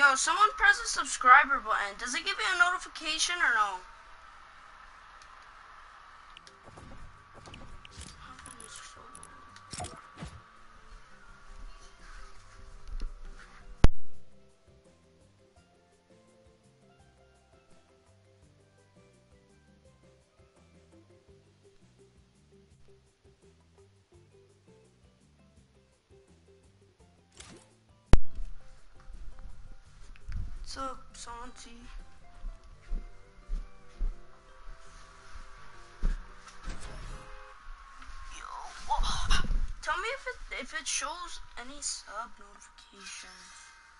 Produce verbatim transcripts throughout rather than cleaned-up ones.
Yo, someone press the subscriber button. Does it give you a notification or no? What's up, Santi? Yo, oh. Tell me if it if it shows any sub notifications.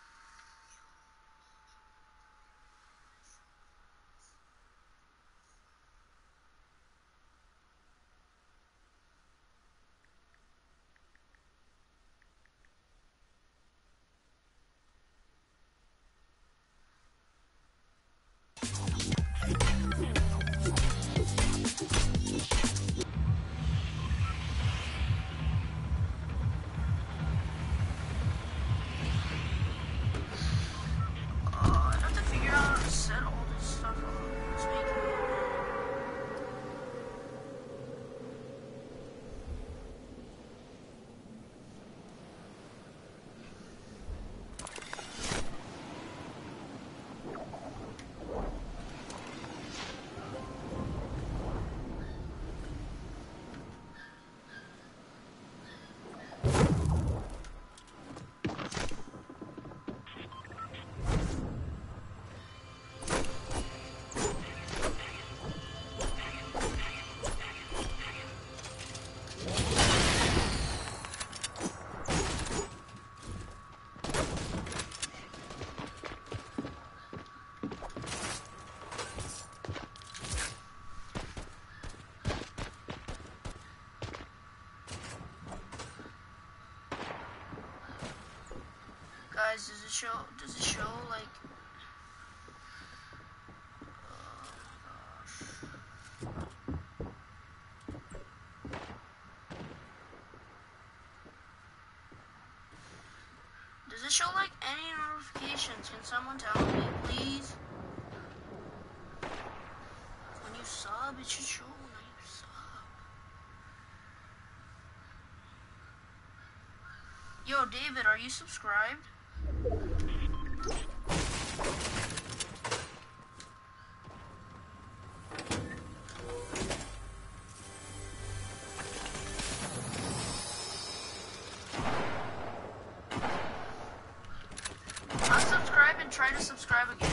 Guys, does it show, does it show, like, oh gosh. Does it show, like, any notifications? Can someone tell me, please? When you sub, it should show when you sub. Yo, David, are you subscribed? Unsubscribe and try to subscribe again.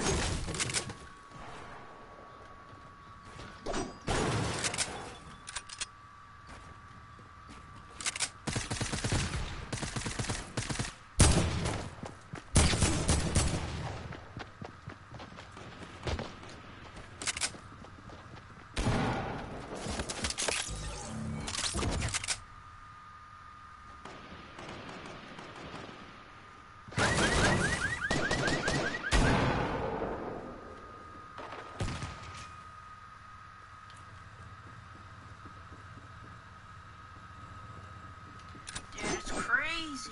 Crazy.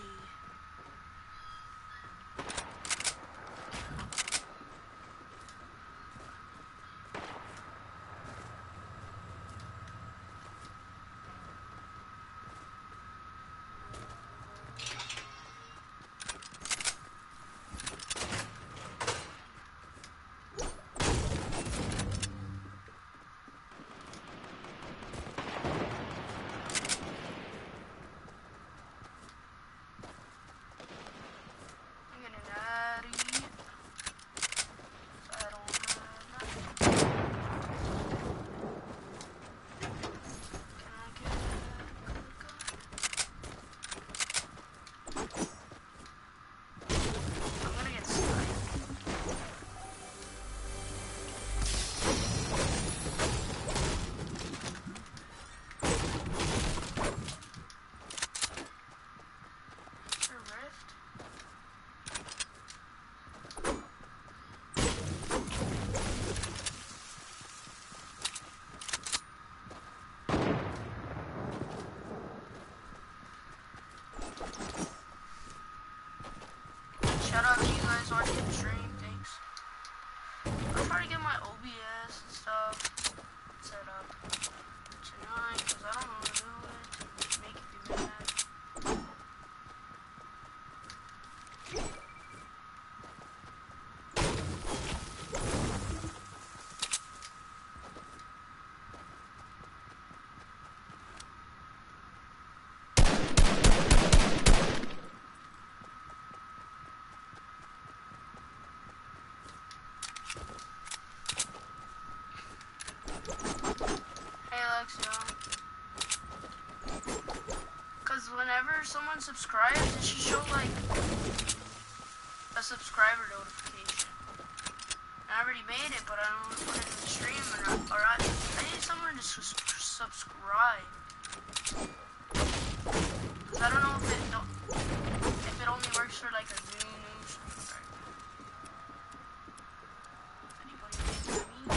subscribes, it should show like a subscriber notification. I already made it, but I don't know if put it in the stream or not. Or I, I need someone to su subscribe. Cause I don't know if it don't, if it only works for like a new new subscriber. Anybody waiting for me?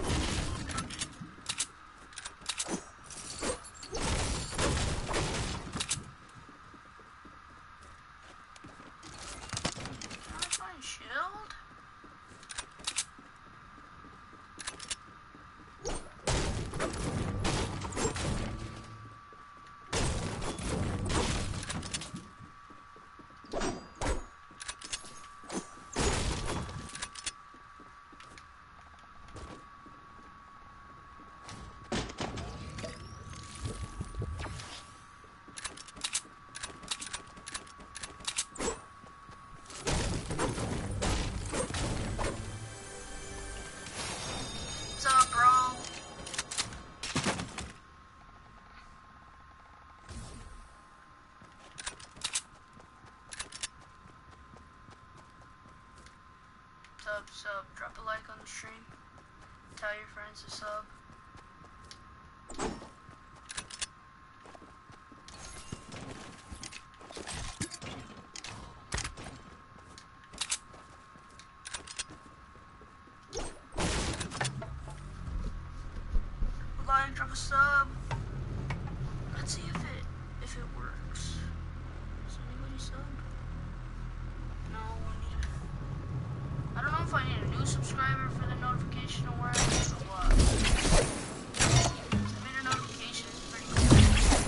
Can I find shield? Sub, sub, drop a like on the stream. Tell your friends to sub. Like, drop a sub. Let's see if it if it works. Does anybody sub? No, we need. I don't know if I need a new subscriber for the notification to work or what. I made a notification, it's pretty cool.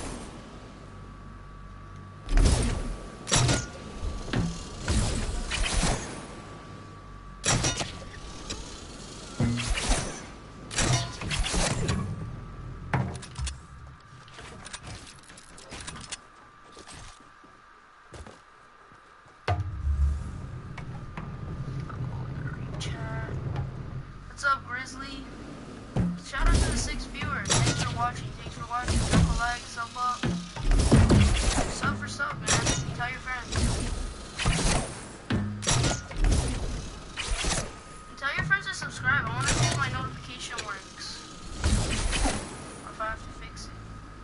Shout out to the six viewers. Thanks for watching. Thanks for watching. Drop a like, sub up. Sub for sub, man. Tell your friends. And tell your friends to subscribe. I want to see if my notification works. Or if I have to fix it.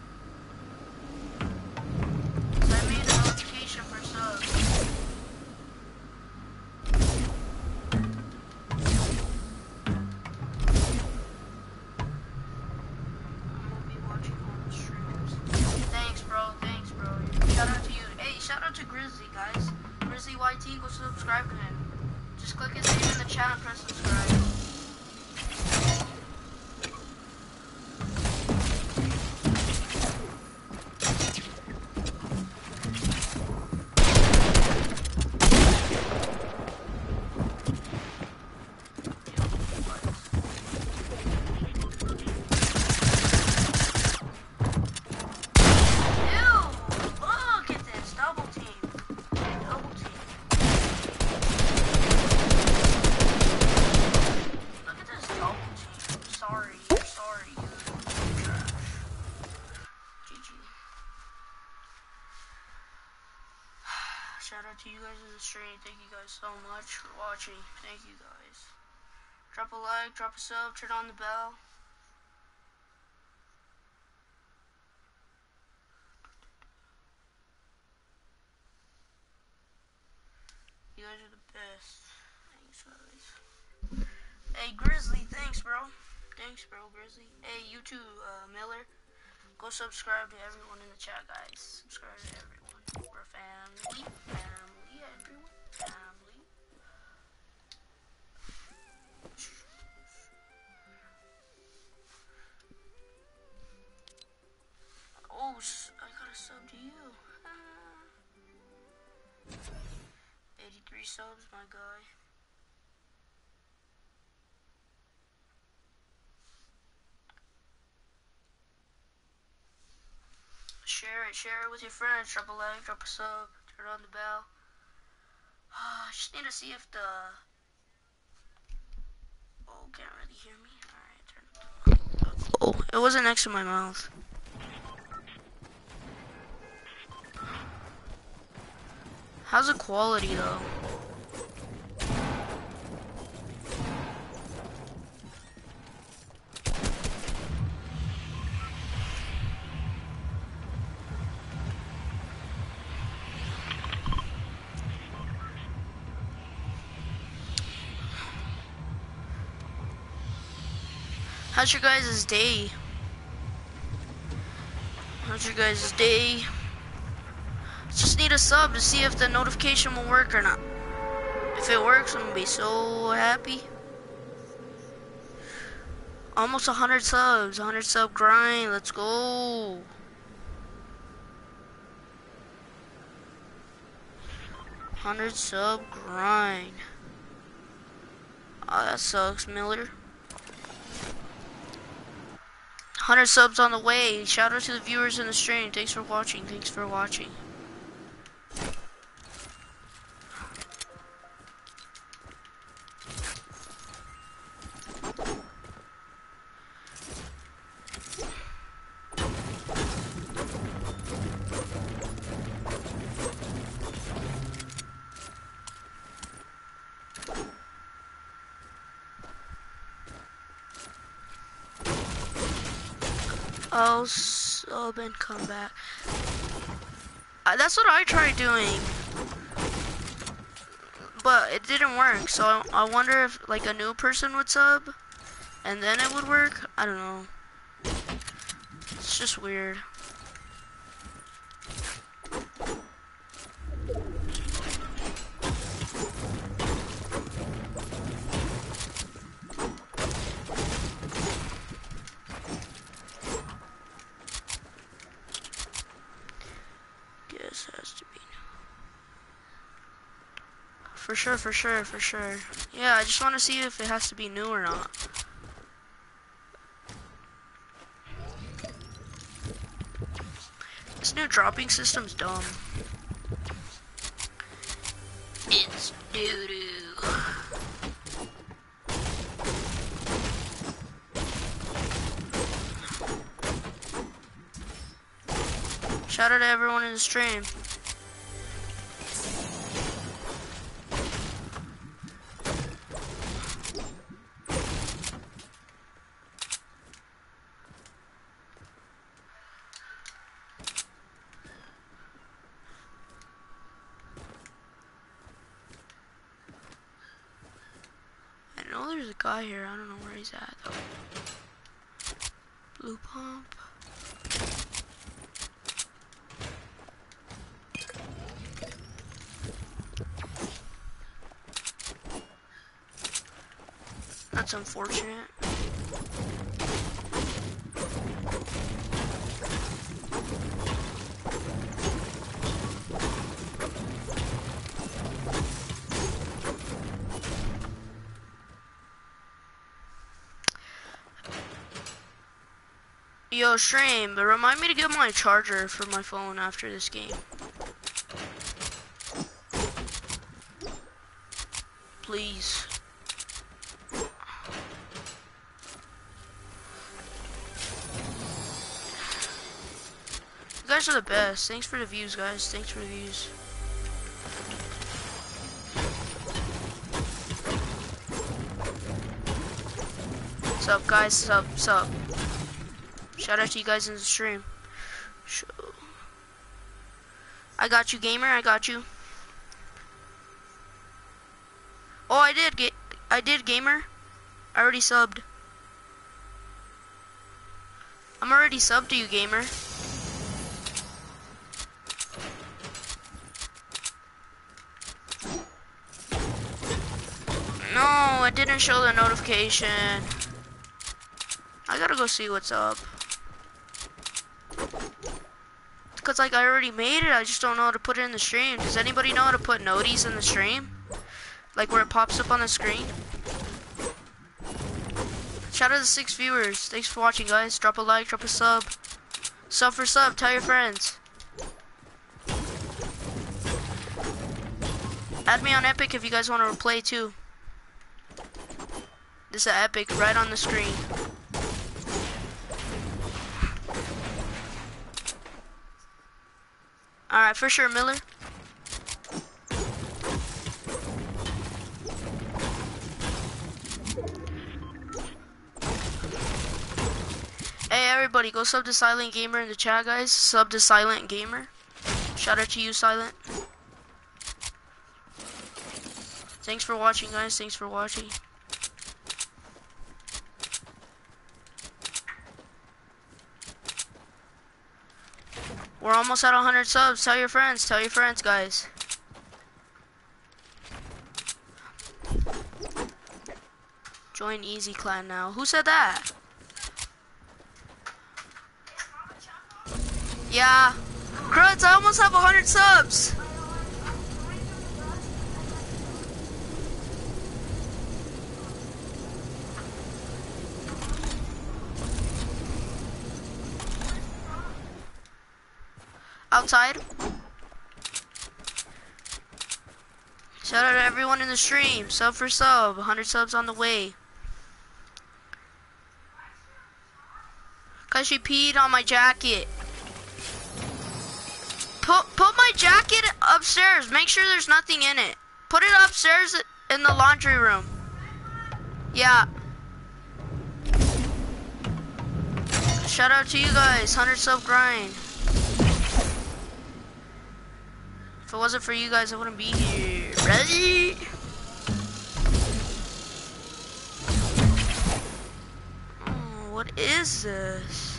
So I made a notification for subs. Y T, go subscribe to him. Just click his name in the chat and press subscribe. Shout out to you guys in the stream. Thank you guys so much for watching. Thank you guys. Drop a like, drop a sub, turn on the bell. You guys are the best. Thanks, guys. Hey, Grizzly, thanks, bro. Thanks, bro, Grizzly. Hey, you too, uh, Miller. Go subscribe to everyone in the chat, guys. Subscribe to everyone. We're family, family, everyone, family. Oh, I got a sub to you. eighty-three subs, my guy. Share it, share it with your friends. Drop a like, drop a sub, turn on the bell. I just need to see if the... Oh, can't really hear me. Alright, turn it on. Oh, it wasn't next to my mouth. How's the quality though? How's your guys' day? How's your guys' day? Just need a sub to see if the notification will work or not. If it works, I'm gonna be so happy. Almost one hundred subs, one hundred sub grind, let's go. one hundred sub grind. Oh, that sucks, Miller. one hundred subs on the way. Shout out to the viewers in the stream. Thanks for watching, thanks for watching. I'll sub and come back. Uh, that's what I tried doing, but it didn't work. So I, I wonder if like a new person would sub, and then it would work. I don't know. It's just weird. For sure, for sure, for sure. Yeah, I just want to see if it has to be new or not. This new dropping system's dumb. It's doo-doo. Shout out to everyone in the stream. There's a guy here. I don't know where he's at though. Blue pump. That's unfortunate. Yo, stream, but remind me to get my charger for my phone after this game. Please. You guys are the best. Thanks for the views, guys. Thanks for the views. What's up, guys? What's up? What's up? Shout out to you guys in the stream. I got you, gamer. I got you. Oh, I did get. I did, gamer. I already subbed. I'm already subbed to you, gamer. No, it didn't show the notification. I gotta go see what's up. Cause like I already made it, I just don't know how to put it in the stream. Does anybody know how to put noties in the stream? Like where it pops up on the screen? Shout out to the six viewers. Thanks for watching, guys. Drop a like, drop a sub. Sub for sub, tell your friends. Add me on Epic if you guys want to play too. This is Epic right on the screen. Alright, for sure, Miller. everybody, go sub to Silent Gamer in the chat, guys. Sub to Silent Gamer. Shout out to you, Silent. Thanks for watching, guys. Thanks for watching. We're almost at one hundred subs. Tell your friends. Tell your friends, guys. Join eZe clan now. Who said that? Yeah. Cruds, I almost have one hundred subs. Outside. Shout out to everyone in the stream. Sub for sub. one hundred subs on the way. Cause she peed on my jacket. Put put my jacket upstairs. Make sure there's nothing in it. Put it upstairs in the laundry room. Yeah. Shout out to you guys. one hundred sub grind. If it wasn't for you guys, I wouldn't be here. Ready? Oh, what is this?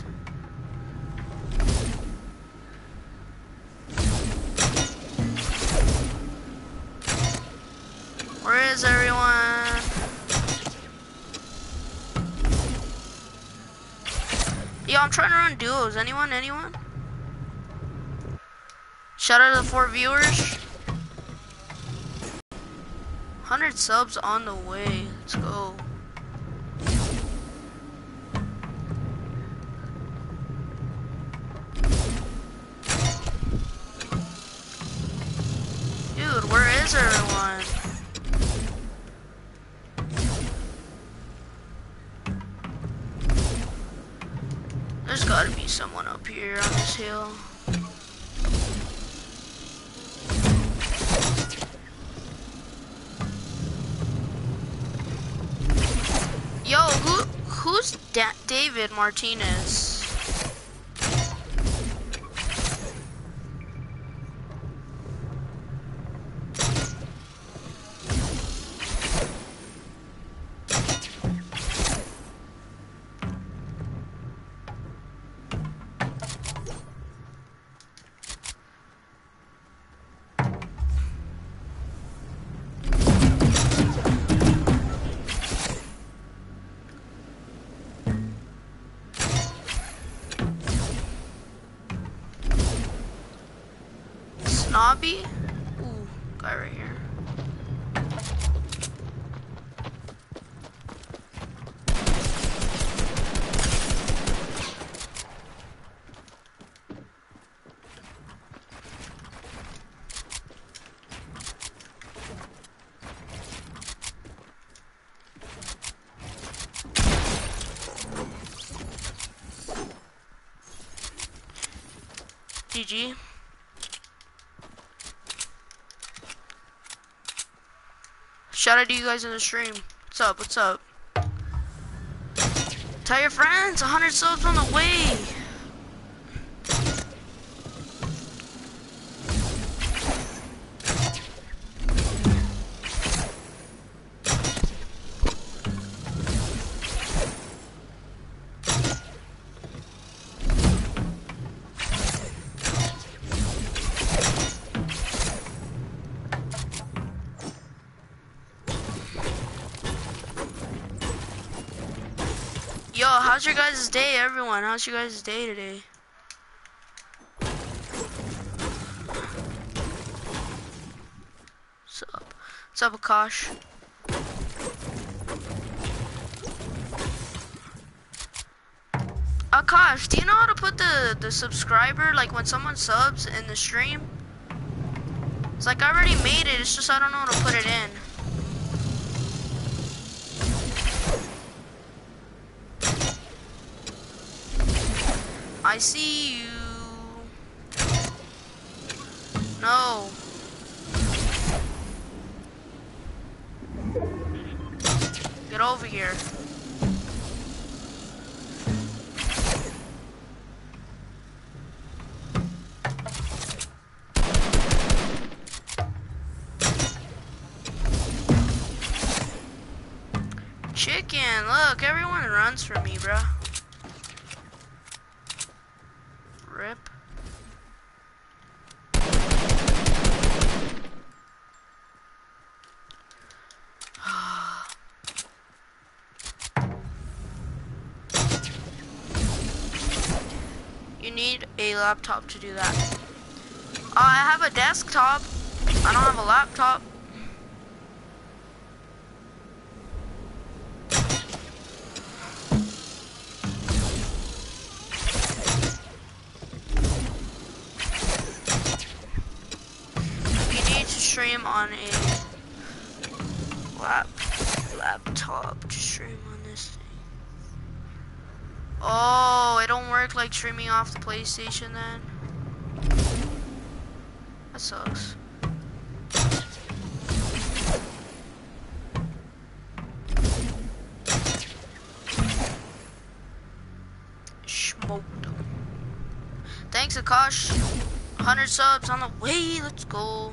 Where is everyone? Yo, I'm trying to run duos. Anyone? Anyone? Shout out to the four viewers. one hundred subs on the way. Let's go. Dude, where is everyone? There's gotta be someone up here on this hill. Yo, who who's da David Martinez? Snobby? Ooh, guy right here. G G. Shout out to you guys in the stream. What's up? What's up? Tell your friends. one hundred subs on the way. Yo, how's your guys' day, everyone? How's your guys' day today? What's up? What's up, Akash? Akash, do you know how to put the, the subscriber, like when someone subs in the stream? It's like I already made it, it's just I don't know how to put it in. I see you. No. Get over here. Chicken, look, everyone runs from me, bro. Rip. You need a laptop to do that. Uh, I have a desktop. I don't have a laptop. You need to stream on a lap laptop to stream on this thing. Oh, it don't work like streaming off the PlayStation then? That sucks. Smoked them. Thanks, Akash. one hundred subs on the way. Let's go.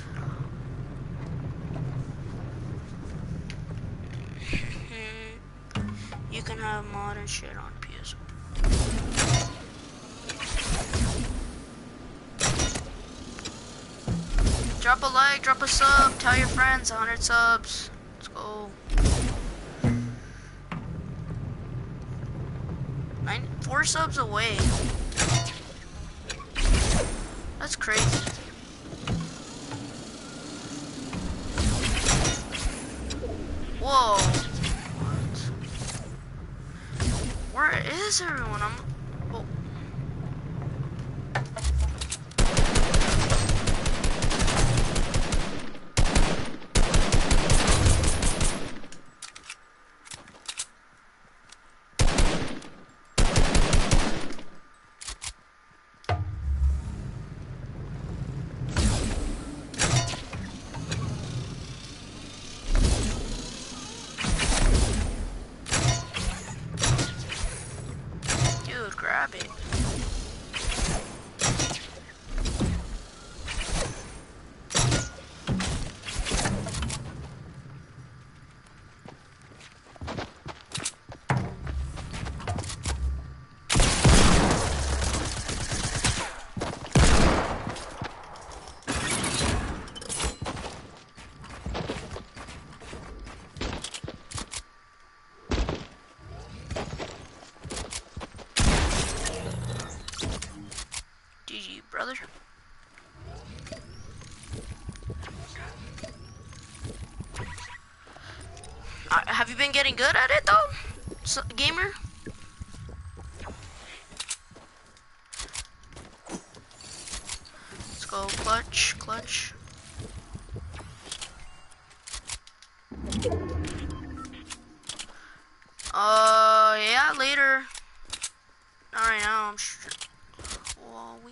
You can have modern shit on P S. Drop a like, drop a sub, tell your friends, one hundred subs. Let's go. Nine, four subs away. That's crazy. Whoa. What? Where is everyone? I'm... Oh. Grab it. Brother. Uh, have you been getting good at it though, so, gamer? Let's go, clutch, clutch. Uh, yeah, later. Not right now. I'm sure. Well, we.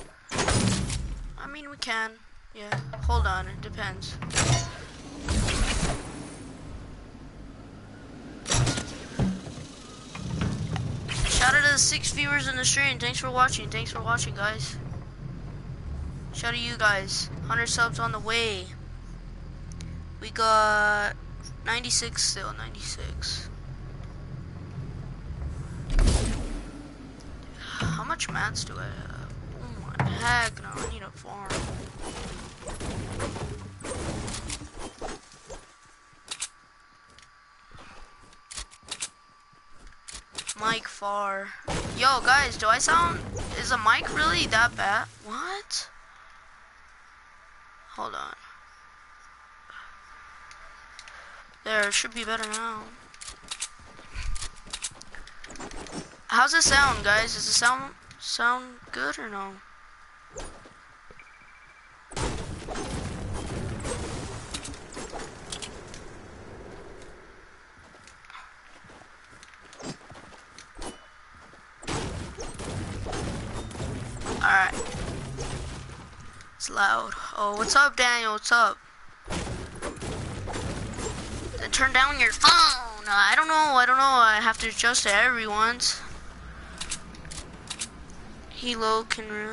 I mean, we can. Yeah. Hold on. It depends. Shout out to the six viewers in the stream. Thanks for watching. Thanks for watching, guys. Shout out to you guys. one hundred subs on the way. We got ninety-six still. ninety-six. How much mats do I have? Oh my heck, no, I need a farm. Mic far. Yo, guys, do I sound... Is the mic really that bad? What? Hold on. There, it should be better now. How's it sound, guys? Does it sound sound good or no? Alright. It's loud. Oh, what's up, Daniel? What's up? Then turn down your phone. I don't know. I don't know. I have to adjust to everyone's. Helo can really...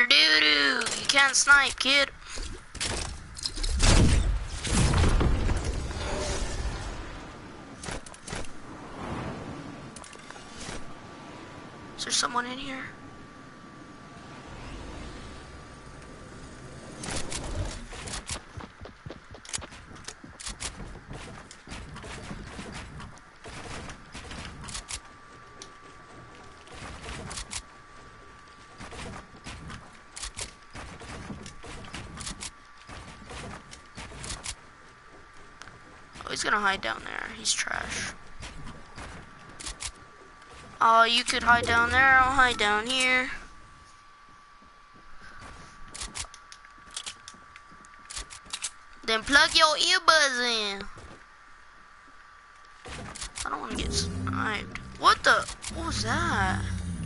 doo-doo. You can't snipe, kid. Is there someone in here? Oh, he's gonna hide down there. He's trash. Oh, you could hide down there. I'll hide down here. Then plug your earbuds in. I don't want to get sniped. What the? What was that?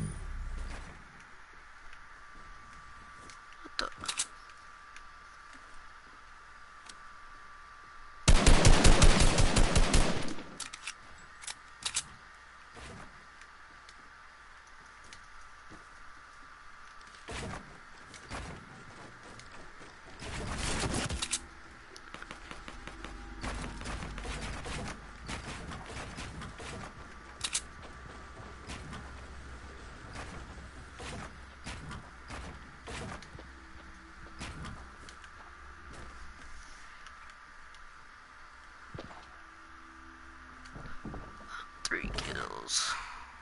What the? Three kills.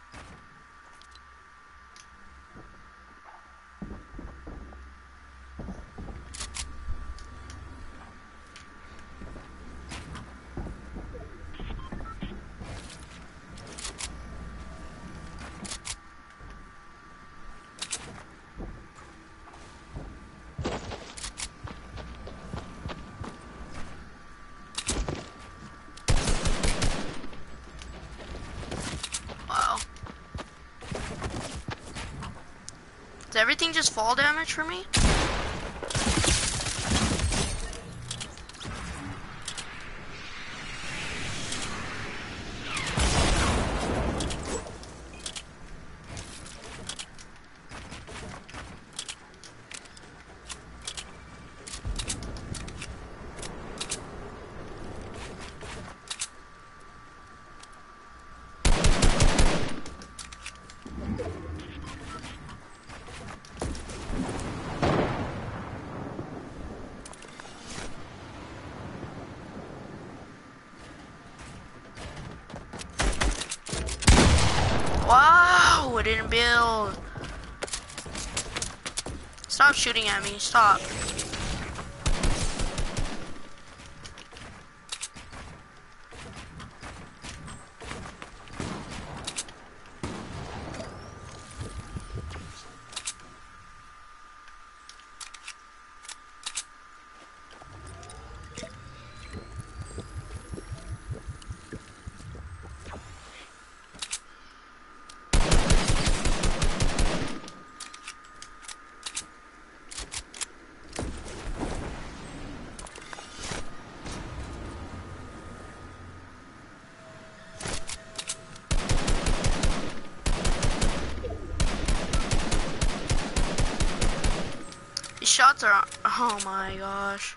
Does everything just fall damage for me? Wow, it didn't build. Stop shooting at me, stop. Shots are, oh my gosh.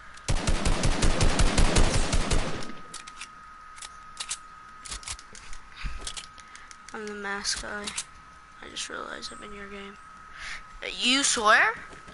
I'm the mask guy. I just realized I'm in your game. You swear?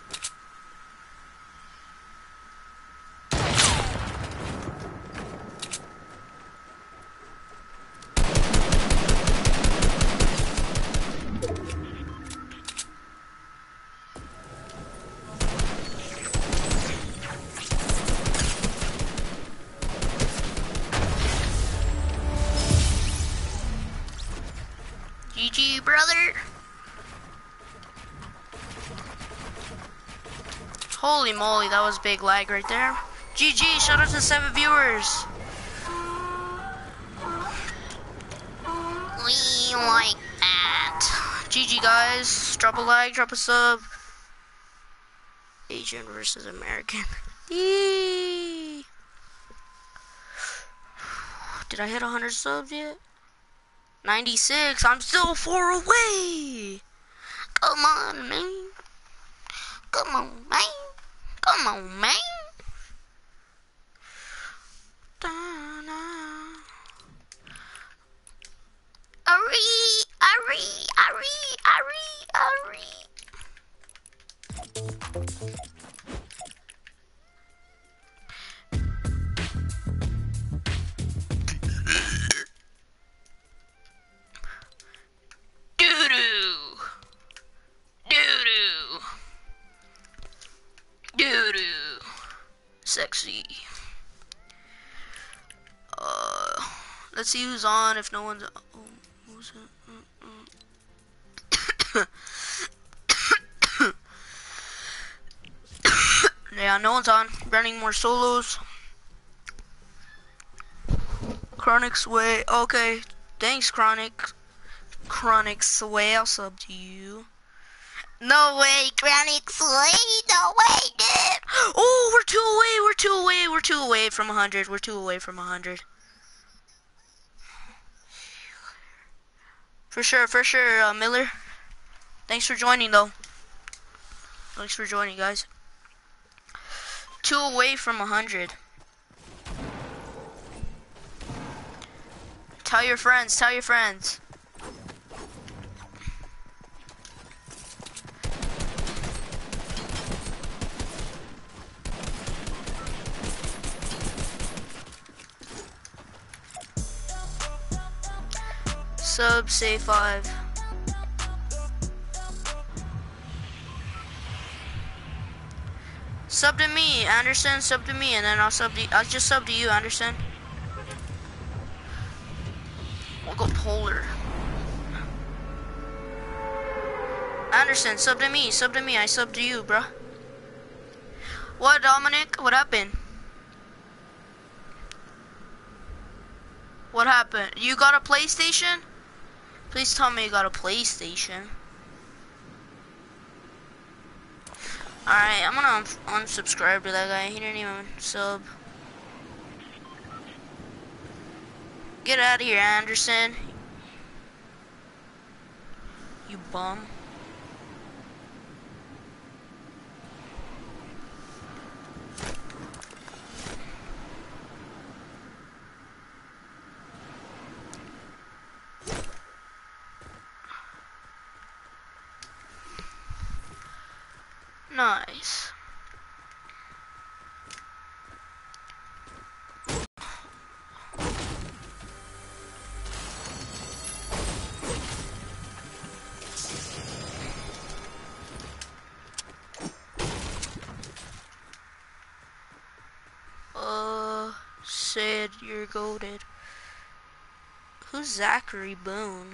G G, brother. Holy moly, that was big lag right there. G G, shout out to seven viewers. We like that. G G, guys. Drop a like, drop a sub. Asian versus American. Yee. Did I hit one hundred subs yet? ninety-six. I'm still four away. Come on, man. Come on, man. Come on, man. Ari, Ari, Ari, Ari, Ari. Doo-doo. Doo-doo. Doo-doo. Sexy. Uh, let's see who's on. If no one's, oh, who's it? Mm-mm. Yeah, no one's on. Running more solos. Chronic Sway. Okay, thanks, Chronic. Chronic Sway. I'll sub to you. No way, Chronic Sway. No way, dude. Oh, we're two away. We're two away. We're two away from a hundred. We're two away from a hundred. For sure, for sure, uh, Miller. Thanks for joining, though. Thanks for joining, guys. Two away from a hundred. Tell your friends. Tell your friends. Sub, say five. Sub to me, Anderson. Sub to me, and then I'll sub to. I'll just sub to you, Anderson. We'll go polar. Anderson, sub to me. Sub to me. I sub to you, bruh. What, Dominic? What happened? What happened? You got a PlayStation? Please tell me you got a PlayStation. Alright, I'm gonna un unsubscribe to that guy. He didn't even sub. Get out of here, Anderson. You bum. Nice. Uh, said you're goated. Who's Zachary Boone?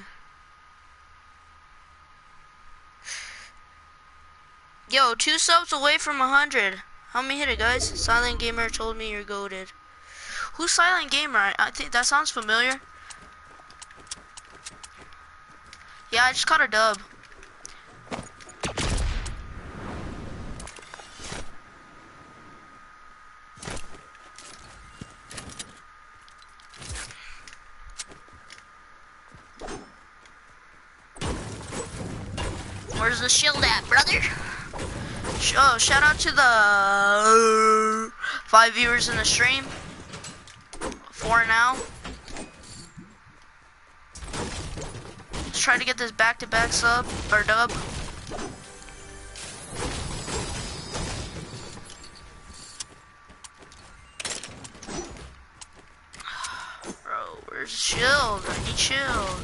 Yo, two subs away from a hundred. Help me hit it, guys. Silent Gamer told me you're goated. Who's Silent Gamer? I, I think that sounds familiar. Yeah, I just caught a dub. Where's the shield at, brother? Oh, shout out to the uh, five viewers in the stream. Four now. Let's try to get this back-to-back sub or dub. Bro, where's the shield? I need shield.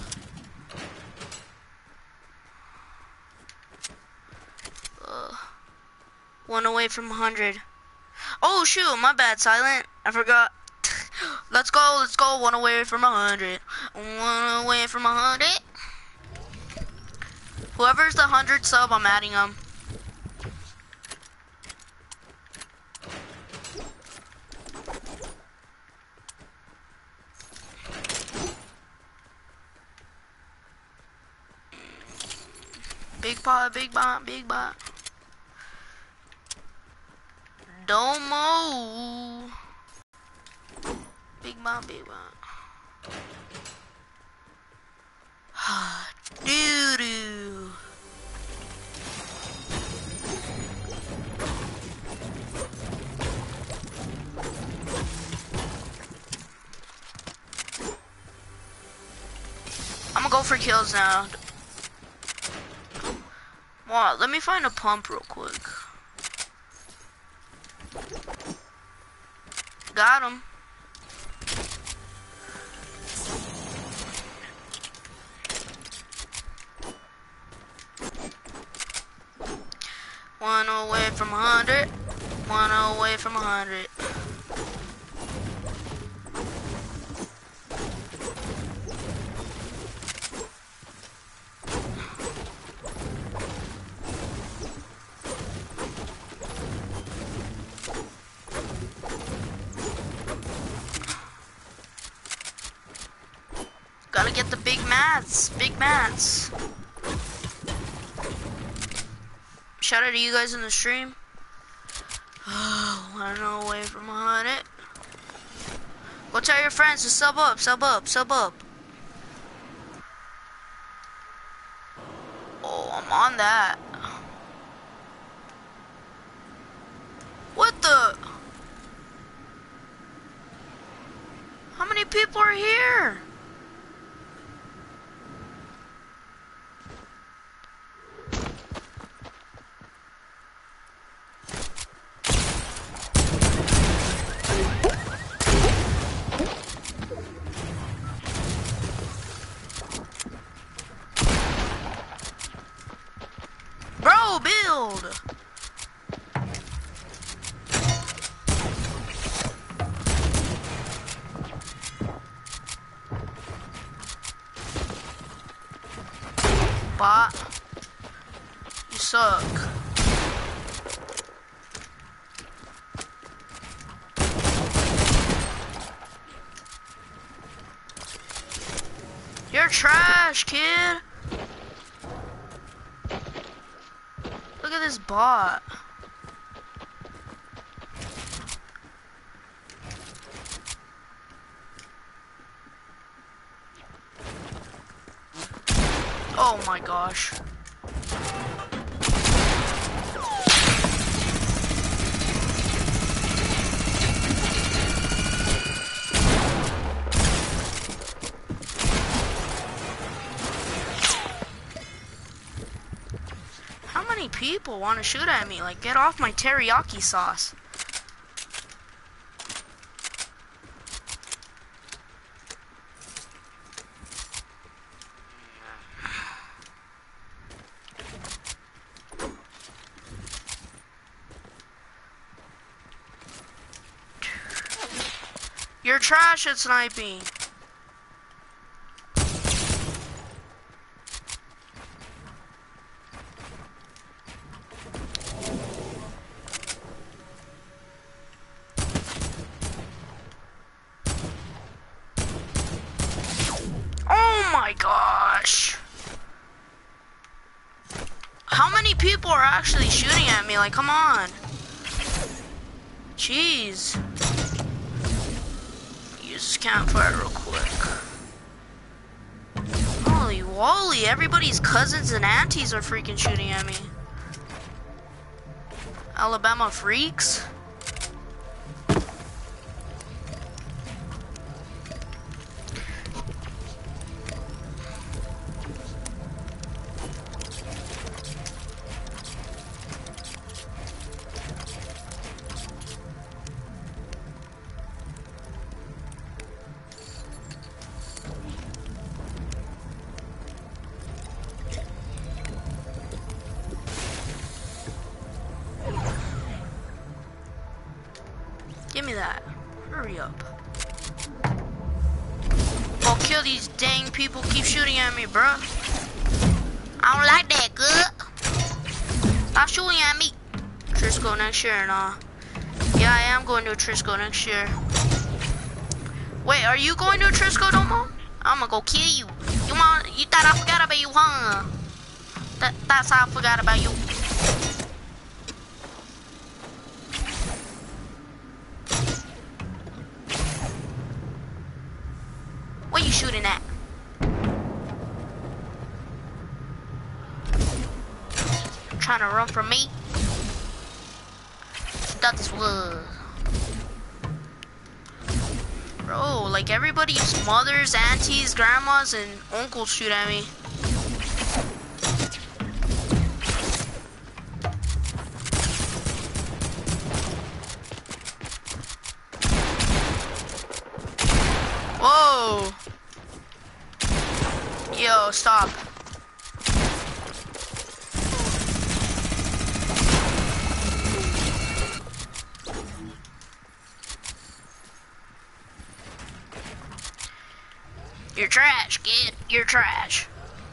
Uh, one away from one hundred. Oh shoot, my bad, Silent. I forgot. Let's go, let's go. One away from one hundred. One away from one hundred. Whoever's the one hundred sub, I'm adding them. Big pot, big bot, big bot. Domo. Big bot, big bot. Doo doo. I'm gonna go for kills now. Wow, let me find a pump real quick. Got him. One away from a hundred. One away from a hundred. Gotta get the big mats, big mats. Shout out to you guys in the stream. Oh, one away from a hundred. Go tell your friends to sub up, sub up, sub up. Oh, I'm on that. What the? How many people are here? Bro, build! Bot. You suck. You're trash, kid. Look at this bot. Oh my gosh. How many people want to shoot at me? Like, get off my teriyaki sauce. You're trash at sniping. Oh my gosh. How many people are actually shooting at me? Like, come on. Jeez. Use campfire real quick. Holy Wally, everybody's cousins and aunties are freaking shooting at me. Alabama freaks. Give me that. Hurry up. I'll kill these dang people keep shooting at me, bruh. I don't like that, good. Stop shooting at me. Trisco next year and all. Yeah, I am going to Trisco next year. Wait, are you going to Trisco no more? I'm gonna go kill you. You want, you thought I forgot about you, huh? That, that's how I forgot about you. What you shooting at? Trying to run from me? Thought this was. Bro, like everybody's mothers, aunties, grandmas, and uncles shoot at me. Whoa! Yo, stop. You're trash, kid. You're trash.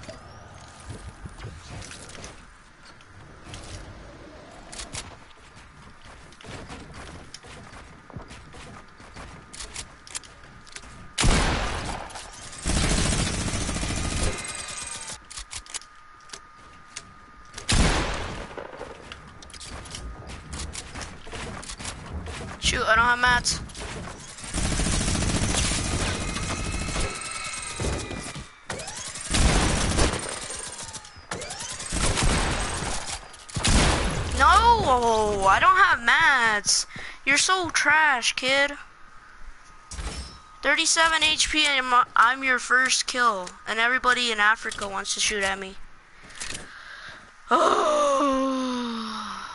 Shoot, I don't have mats. No, I don't have mats. You're so trash, kid. thirty-seven H P and I'm your first kill. And everybody in Africa wants to shoot at me. Oh.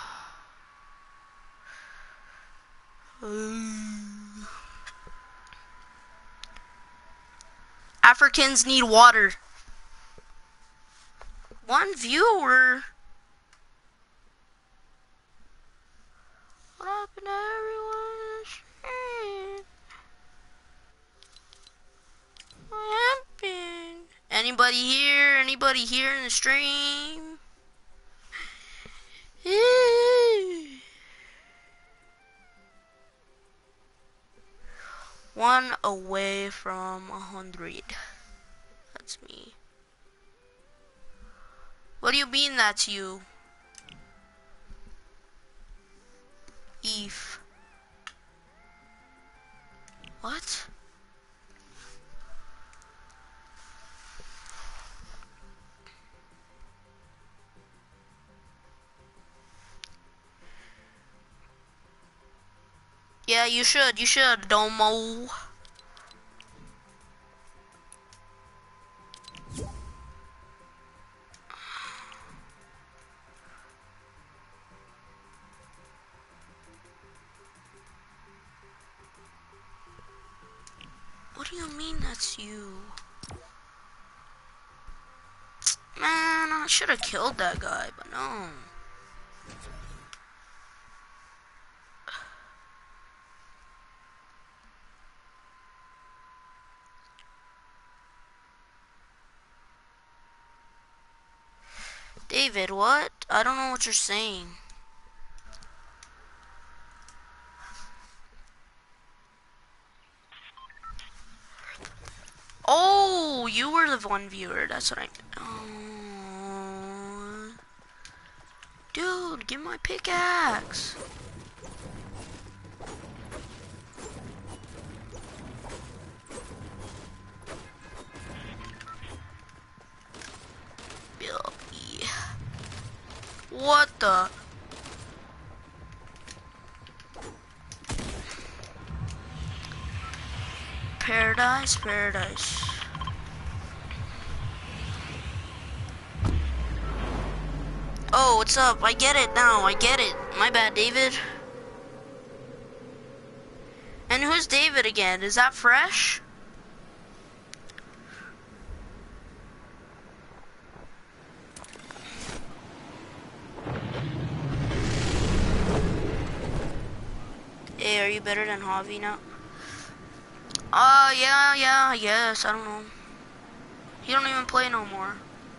Africans need water. One viewer. What happened to everyone? What happened? Anybody here? Anybody here in the stream? One away from a hundred. That's me. What do you mean that's you? Eve. What? Yeah, you should. You should, Domo. What do you mean that's you? Man, I should have killed that guy, but no. David, what? I don't know what you're saying. Oh, you were the one viewer. That's what I. Oh, dude, give me my pickaxe. Billy. What the? Paradise, paradise. Oh, what's up? I get it now. I get it. My bad, David. And who's David again? Is that fresh? Hey, are you better than Javi now? Uh, yeah, yeah, I guess. I don't know. He don't even play no more.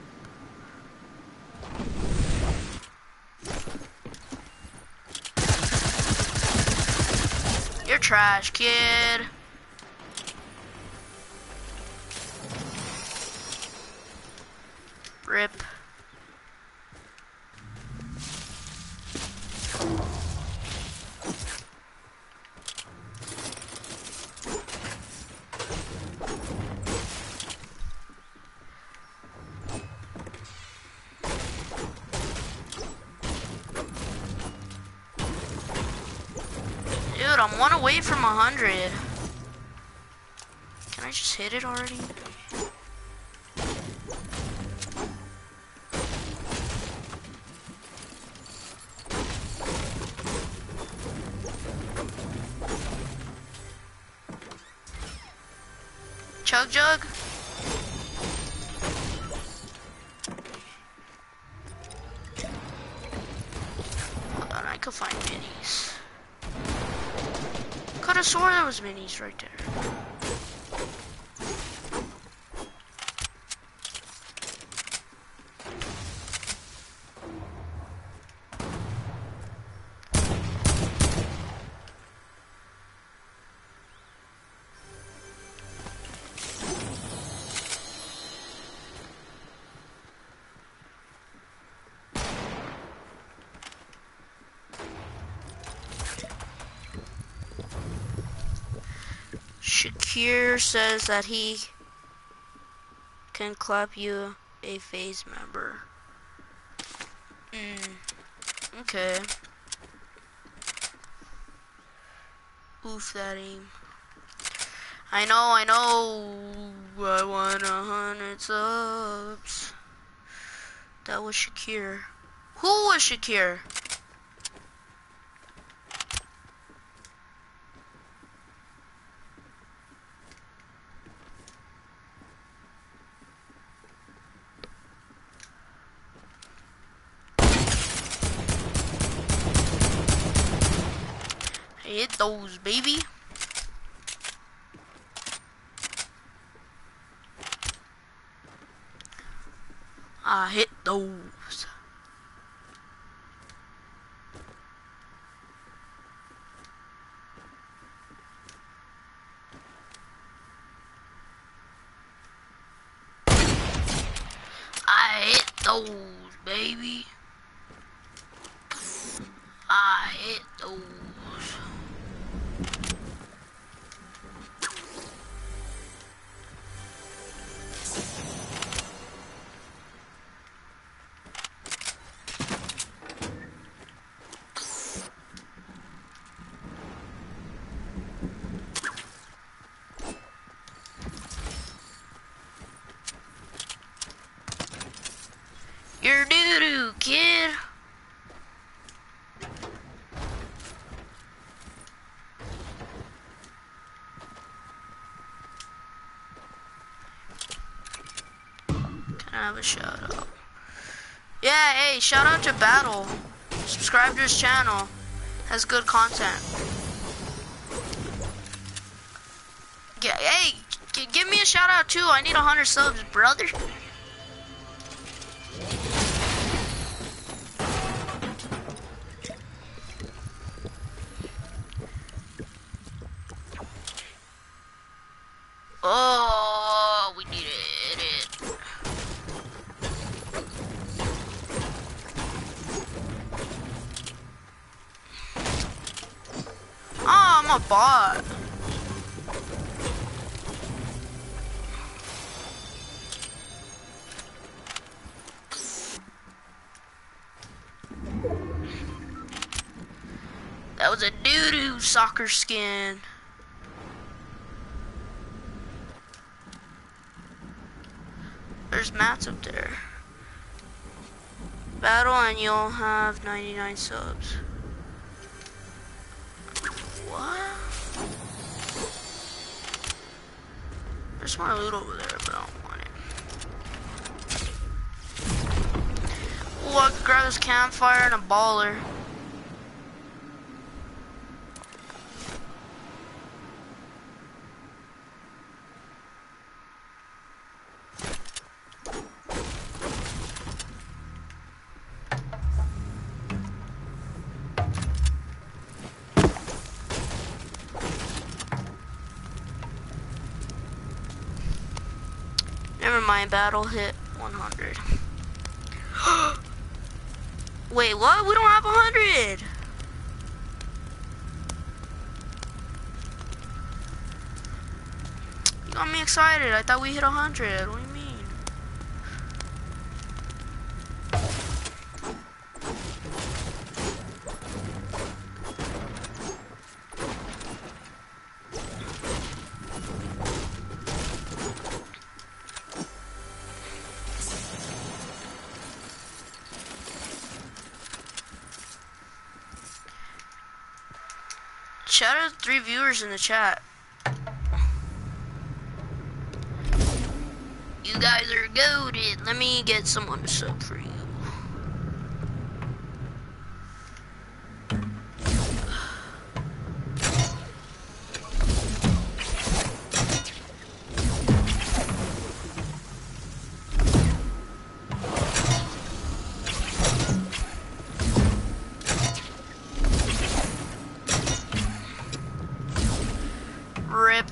You're trash, kid. Rip. Dude, I'm one away from a hundred. just hit it already? Chug Jug? Hold on, I could find minis. Could have swore there was minis right there. Shakir says that he can clap you a phase member. Hmm. Okay. Oof that aim. I know, I know. I want a hundred subs. That was Shakir. Who was Shakir? Hit those, baby. I hit those. I hit those, baby. I hit those. You're doo-doo, kid. Can I have a shout out? Yeah, hey, shout out to Battle. Subscribe to his channel. Has good content. Yeah, hey, g give me a shout out too. I need a hundred subs, brother. Oh, we need to hit it. Oh, I'm a bot. That was a doo-doo soccer skin. There's mats up there. Battle and you'll have ninety-nine subs. What? There's more loot over there, but I don't want it. Oh, I could grab this campfire and a baller. Never mind, battle hit one hundred. Wait, what? We don't have one hundred. You got me excited. I thought we hit one hundred. What do you mean? Shout out three viewers in the chat. You guys are goated. Let me get someone to sub for you. Rip.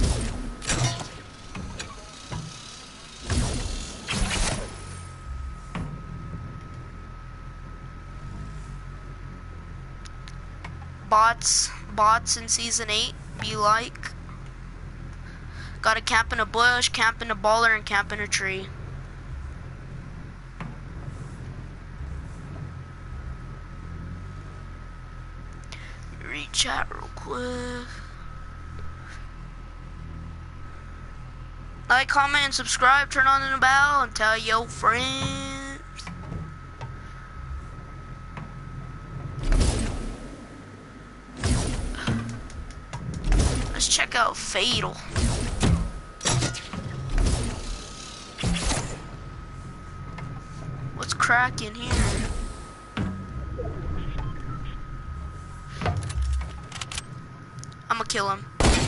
Bots, bots in season eight, be like. Gotta camp in a bush, camp in a baller, and camp in a tree. Read chat real quick. Like, comment, and subscribe, turn on the bell, and tell your friends. Let's check out Fatal. What's cracking here? I'ma kill him.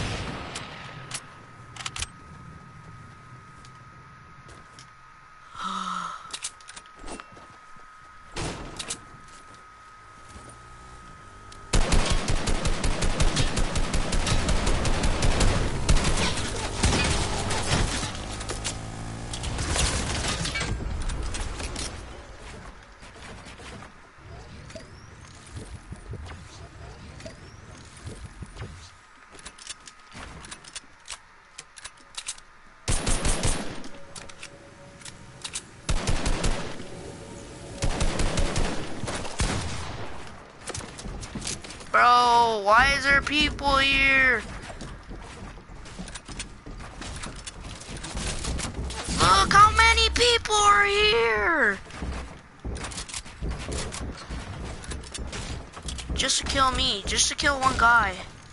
Bro, why is there people here? Look how many people are here! Just to kill me, just to kill one guy.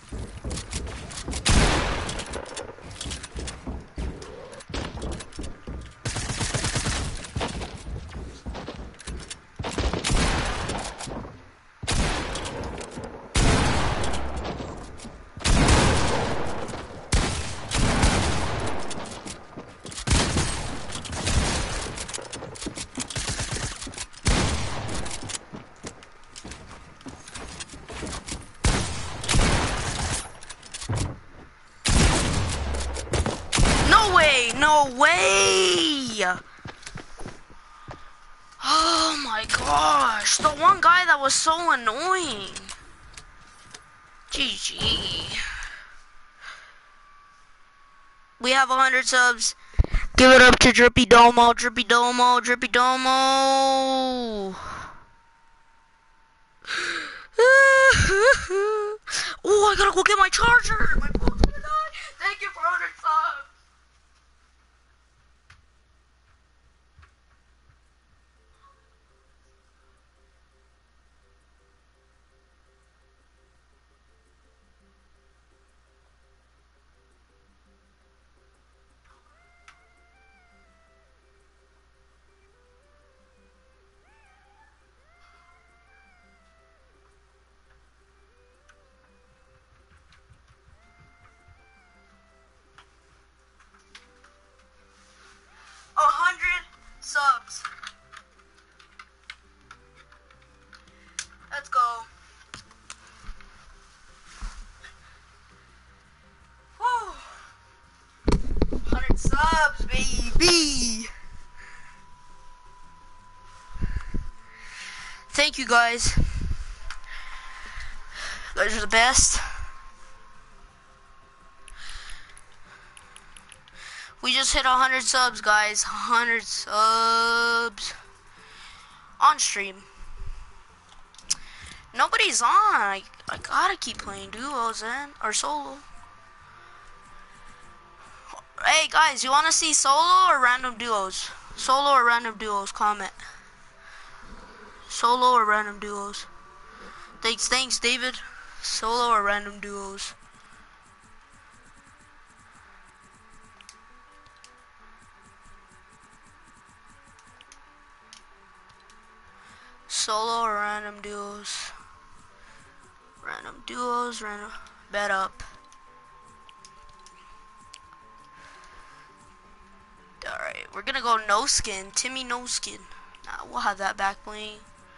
No way! Oh my gosh, the one guy that was so annoying. G G. We have one hundred subs. Give it up to Drippy Domo, Drippy Domo, Drippy Domo. Oh, I gotta go get my charger. My phone's gonna die. Thank you for one hundred subs. Subs. Let's go. Woo. one hundred subs, baby. Thank you guys. You guys are the best. We just hit one hundred subs, guys. one hundred subs on stream. Nobody's on. I, I gotta keep playing duos then, or solo. Hey guys, you wanna see solo or random duos? Solo or random duos? Comment. Solo or random duos? Thanks, thanks, David. Solo or random duos? Solo or random duos? Random duos, random. Bet up. Alright, we're gonna go no skin. Timmy no skin. Nah, we'll have that back bling.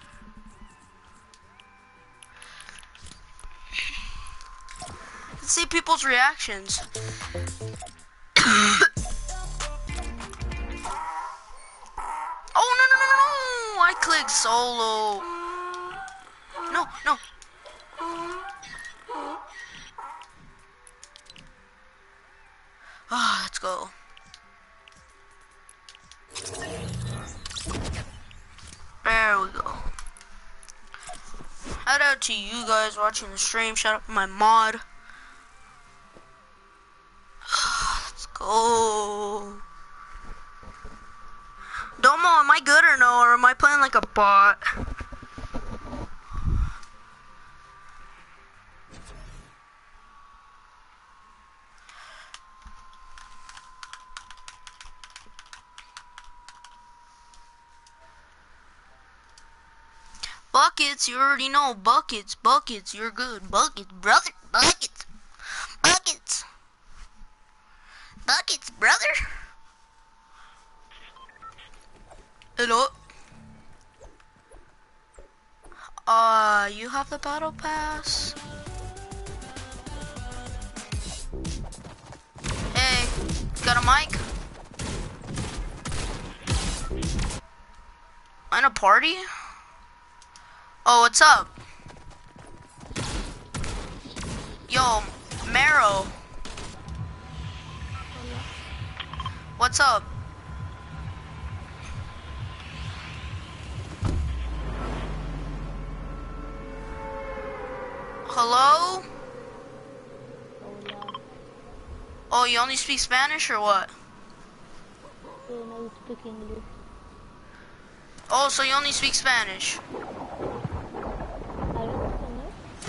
Let's see people's reactions. Oh, no, no, no, no, no! I clicked solo. No, no. Ah, let's go. There we go. Shout out to you guys watching the stream. Shout out to my mod. Let's go. Domo, am I good or no? Or am I playing like a bot? Buckets, you already know. Buckets, buckets, you're good. Buckets, brother. Buckets. Buckets. Buckets, brother. Hello. Uh, you have the battle pass? Hey, got a mic? On a party? Oh, what's up? Yo, Mero. What's up? Hello? Hola. Oh, you only speak Spanish or what? Yeah, no, you speak English. Oh, so you only speak Spanish? ¿Hablas español?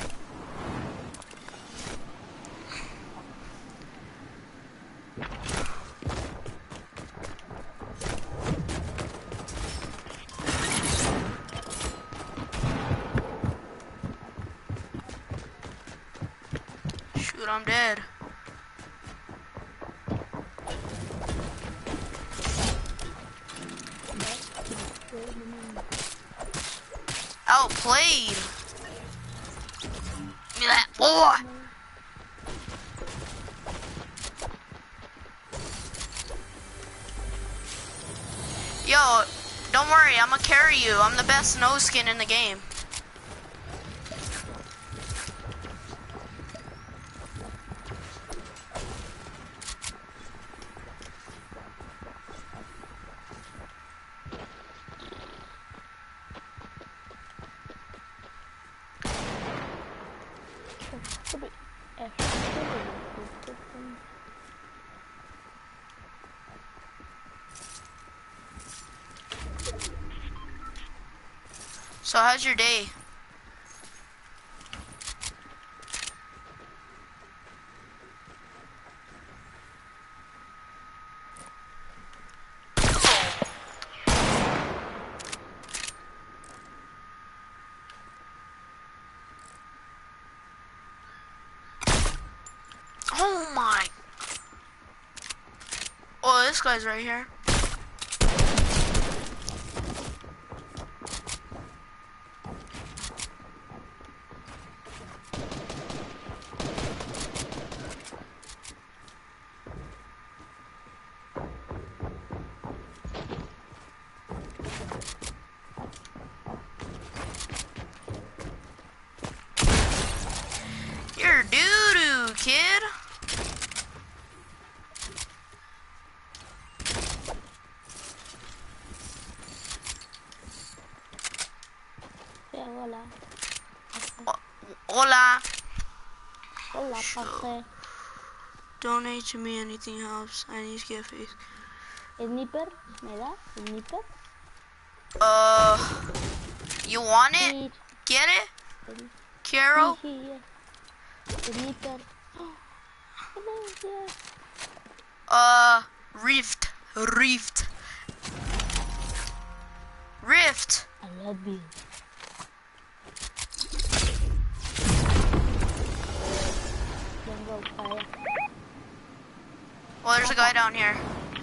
Shoot, I'm dead. Outplayed. Give me that boy. Yo, don't worry, I'ma carry you. I'm the best no skin in the game. So how's your day? Oh my. Oh, this guy's right here. You're doo-doo, kid. Yeah, hola. Hola. Hola, Sure. parce. Donate to me, anything helps. I need to get face. ¿Sniper? ¿Me da? ¿Sniper? Uh, you want it? Sí, Get it? sí, Carol? sí, yeah. Sniper. Uh, Rift. Rift. Rift. I love you. Jungle fire. Well, there's a guy down here.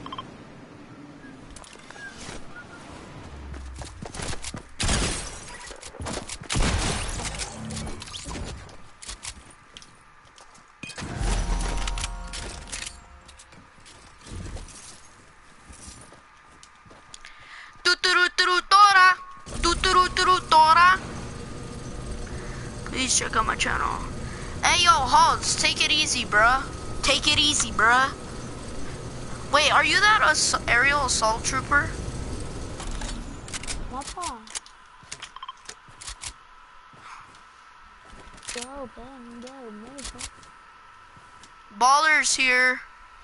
Tuturu-turu-tora. Tuturu-turu-tora. Please check out my channel. Hey, yo, Halts, take it easy, bruh. Take it easy, bruh. Wait, are you that ass aerial assault trooper? Mapa. Go, bang, go, move. Ballers here.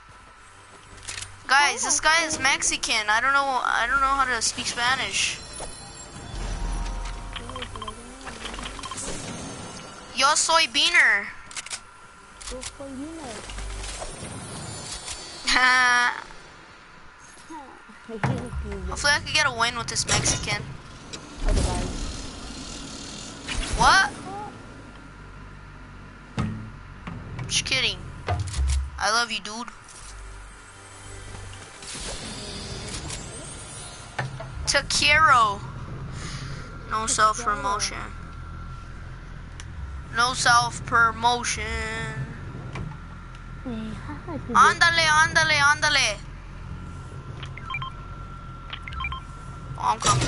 Guys, this guy is Mexican. I don't know. I don't know how to speak Spanish. Yo soy beaner. Go for winner. Hopefully I can get a win with this Mexican. Otherwise. What? Just kidding. I love you, dude. Taquero. No self-promotion. No self-promotion. Ándale, ándale, ándale. Oh, I'm coming.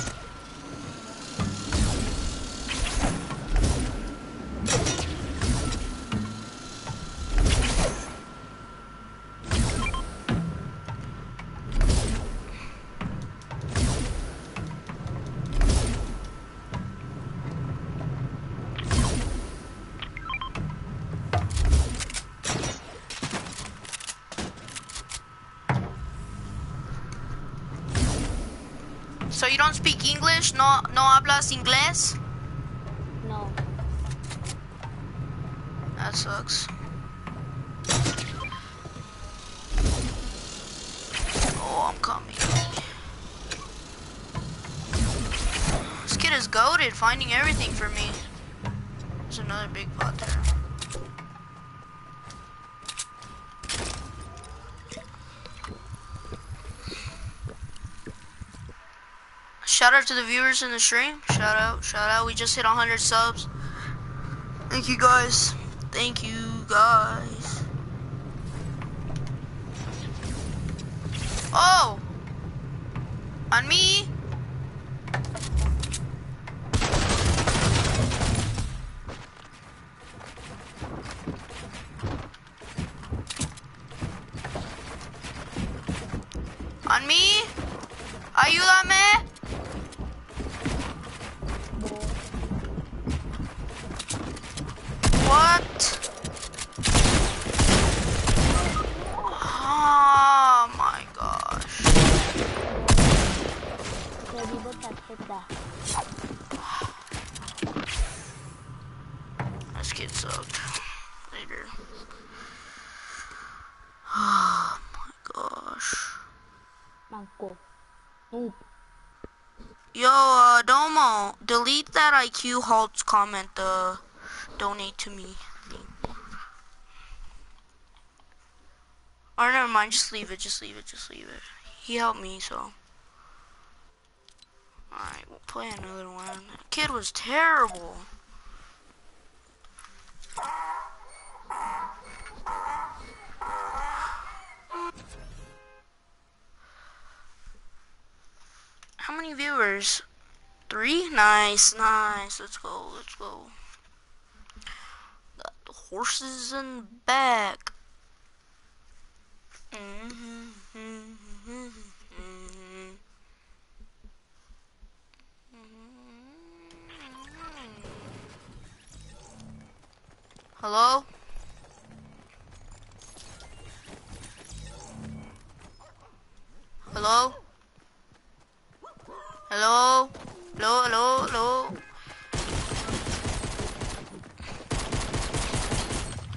So you don't speak English? No, no hablas inglés? No. That sucks. Oh, I'm coming. This kid is goated, finding everything for me. There's another big pot there. Shout out to the viewers in the stream. Shout out, shout out. We just hit one hundred subs. Thank you guys. Thank you guys. Oh! On me? On me? Ayúdame. What? Oh my gosh. This kid sucked. Later. Oh my gosh. Manco. Noob. Yo, uh, Domo, delete that I Q Halt's comment, uh, donate to me. Or never mind, just leave it, just leave it, just leave it. He helped me, so. Alright, we'll play another one. That kid was terrible. How many viewers? Three? Nice, nice. Let's go, let's go. Got the horses in the back. Hello? Hello? Hello? Hello, hello, hello?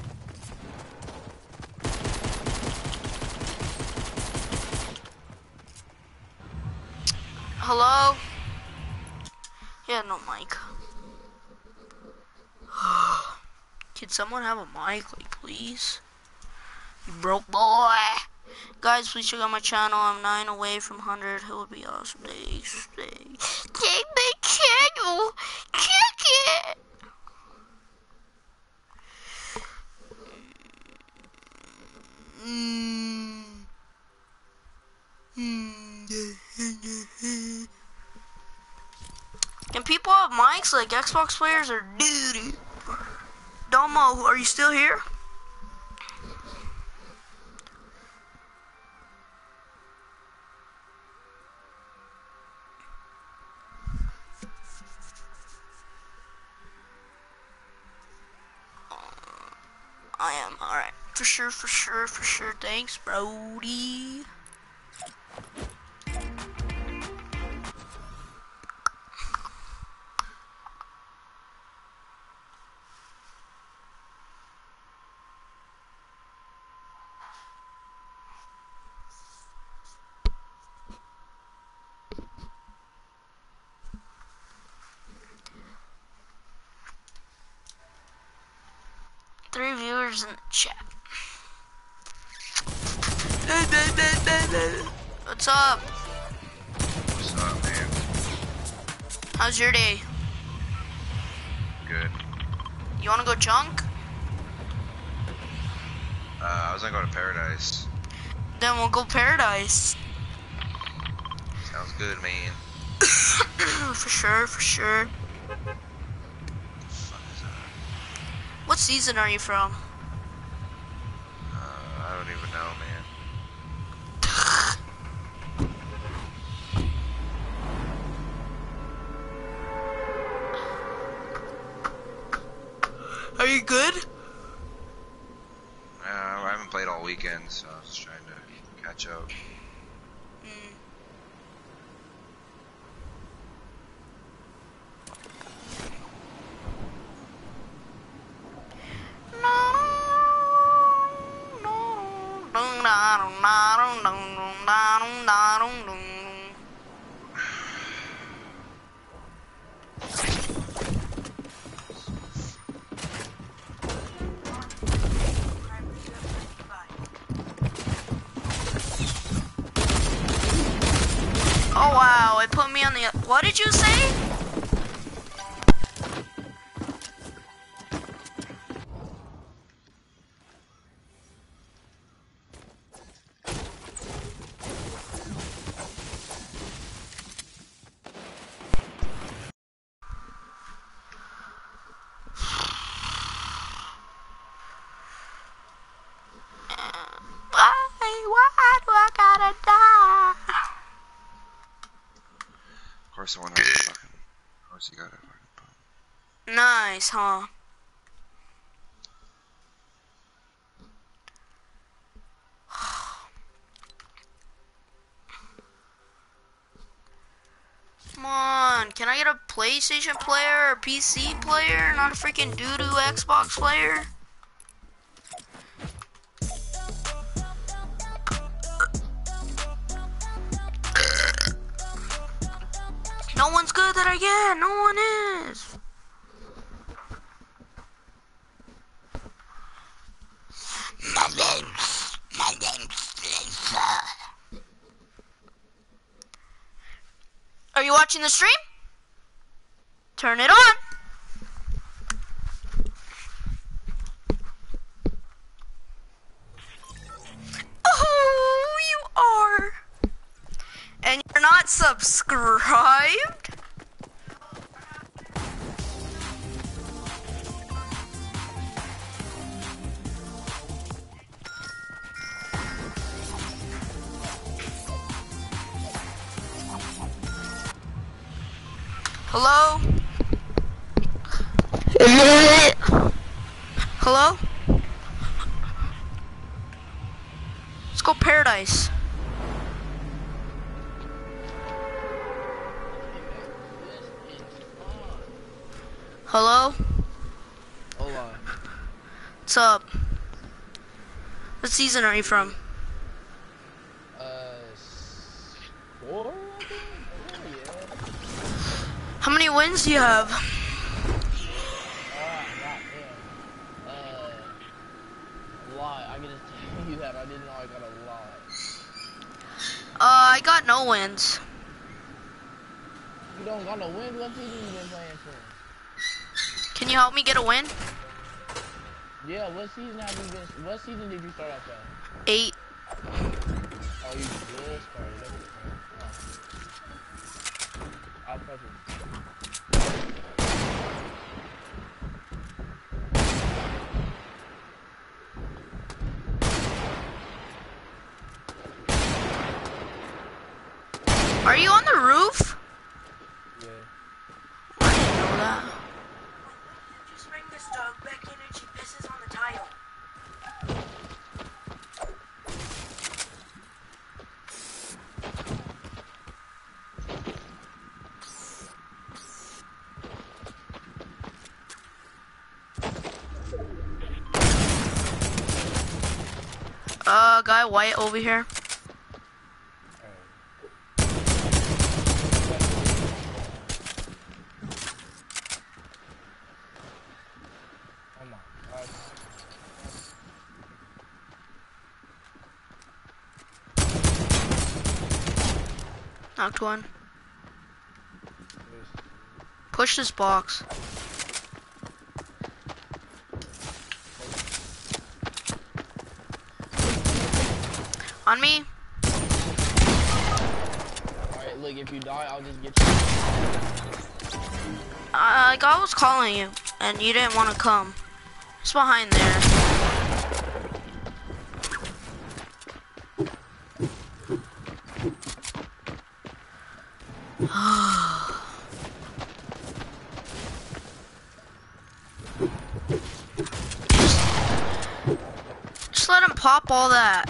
Hello? Yeah, no mic. Can someone have a mic, like, please? You broke boy. Guys, please check out my channel. I'm nine away from one hundred. It would be awesome. Thanks. Thanks. Take my channel. Check it. Mm. Can people have mics like Xbox players or duty? Domo, are you still here? I am, alright. For sure, for sure, for sure. Thanks, Brody. Three viewers in the chat. What's up? What's up, man? How's your day? Good. You wanna go junk? Uh, I was gonna go to Paradise. Then we'll go Paradise. Sounds good, man. For sure, for sure. What the fuck is that? What season are you from? Uh, I don't even know, man. Are you good? Uh, I haven't played all weekend, so I was just trying to catch up. Mm. Oh wow, it put me on the. What did you say? Why? Why do I gotta die? Of course, someone has a fucking. Of course, you got a fucking phone. Nice, huh? Come on, can I get a PlayStation player or P C player, not a freaking doo-doo Xbox player? No one's good that I get, no one is. My name's, my name's Lisa. Are you watching the stream? Turn it on. Oh, you are. And you're not subscribed? Hello? Hello? Let's go Paradise. Hello? Hola. What's up? What season are you from? Uh, four, I think? Oh, wins do you have? Ah, goddamn. Uh, a lot. I can just tell you that. I didn't know I got a lot. Uh, I got no wins. You don't got no win? What season you been playing for? Can you help me get a win? Yeah, what season have you been, what season did you start off at? Eight. Oh, you just started. Okay. Oh. I'll press it. Are you on the roof? Yeah. I didn't know that. Just bring this dog back in and she pisses on the tile. Uh, guy white over here. Oh my god. Knocked one. Push this box. On me. Alright, look, if you die, I'll just get you. Uh, like I was calling you, and you didn't want to come. It's behind there. Just let him pop all that.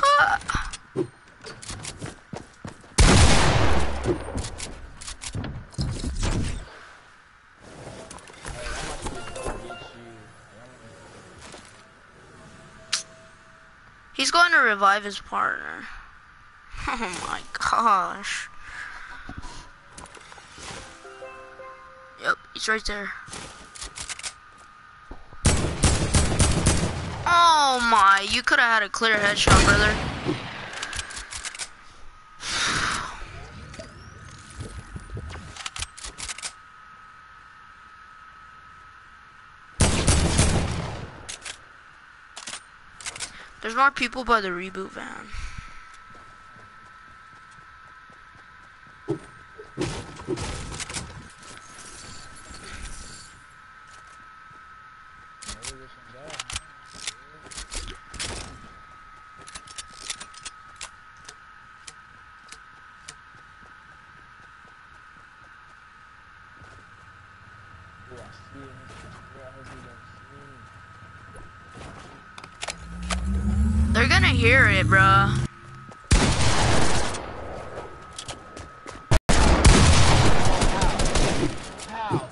He's going to revive his partner. Oh my gosh. Yep, he's right there. Oh my, you could have had a clear headshot, brother. There's more people by the reboot van. They're gonna hear it, bruh. How?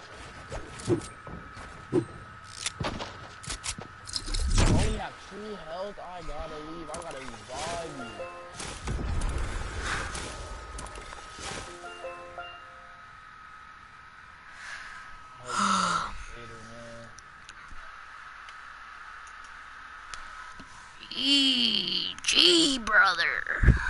Only have two health? I gotta leave. I gotta revive you. Later, man. eZe, brother. Yeah,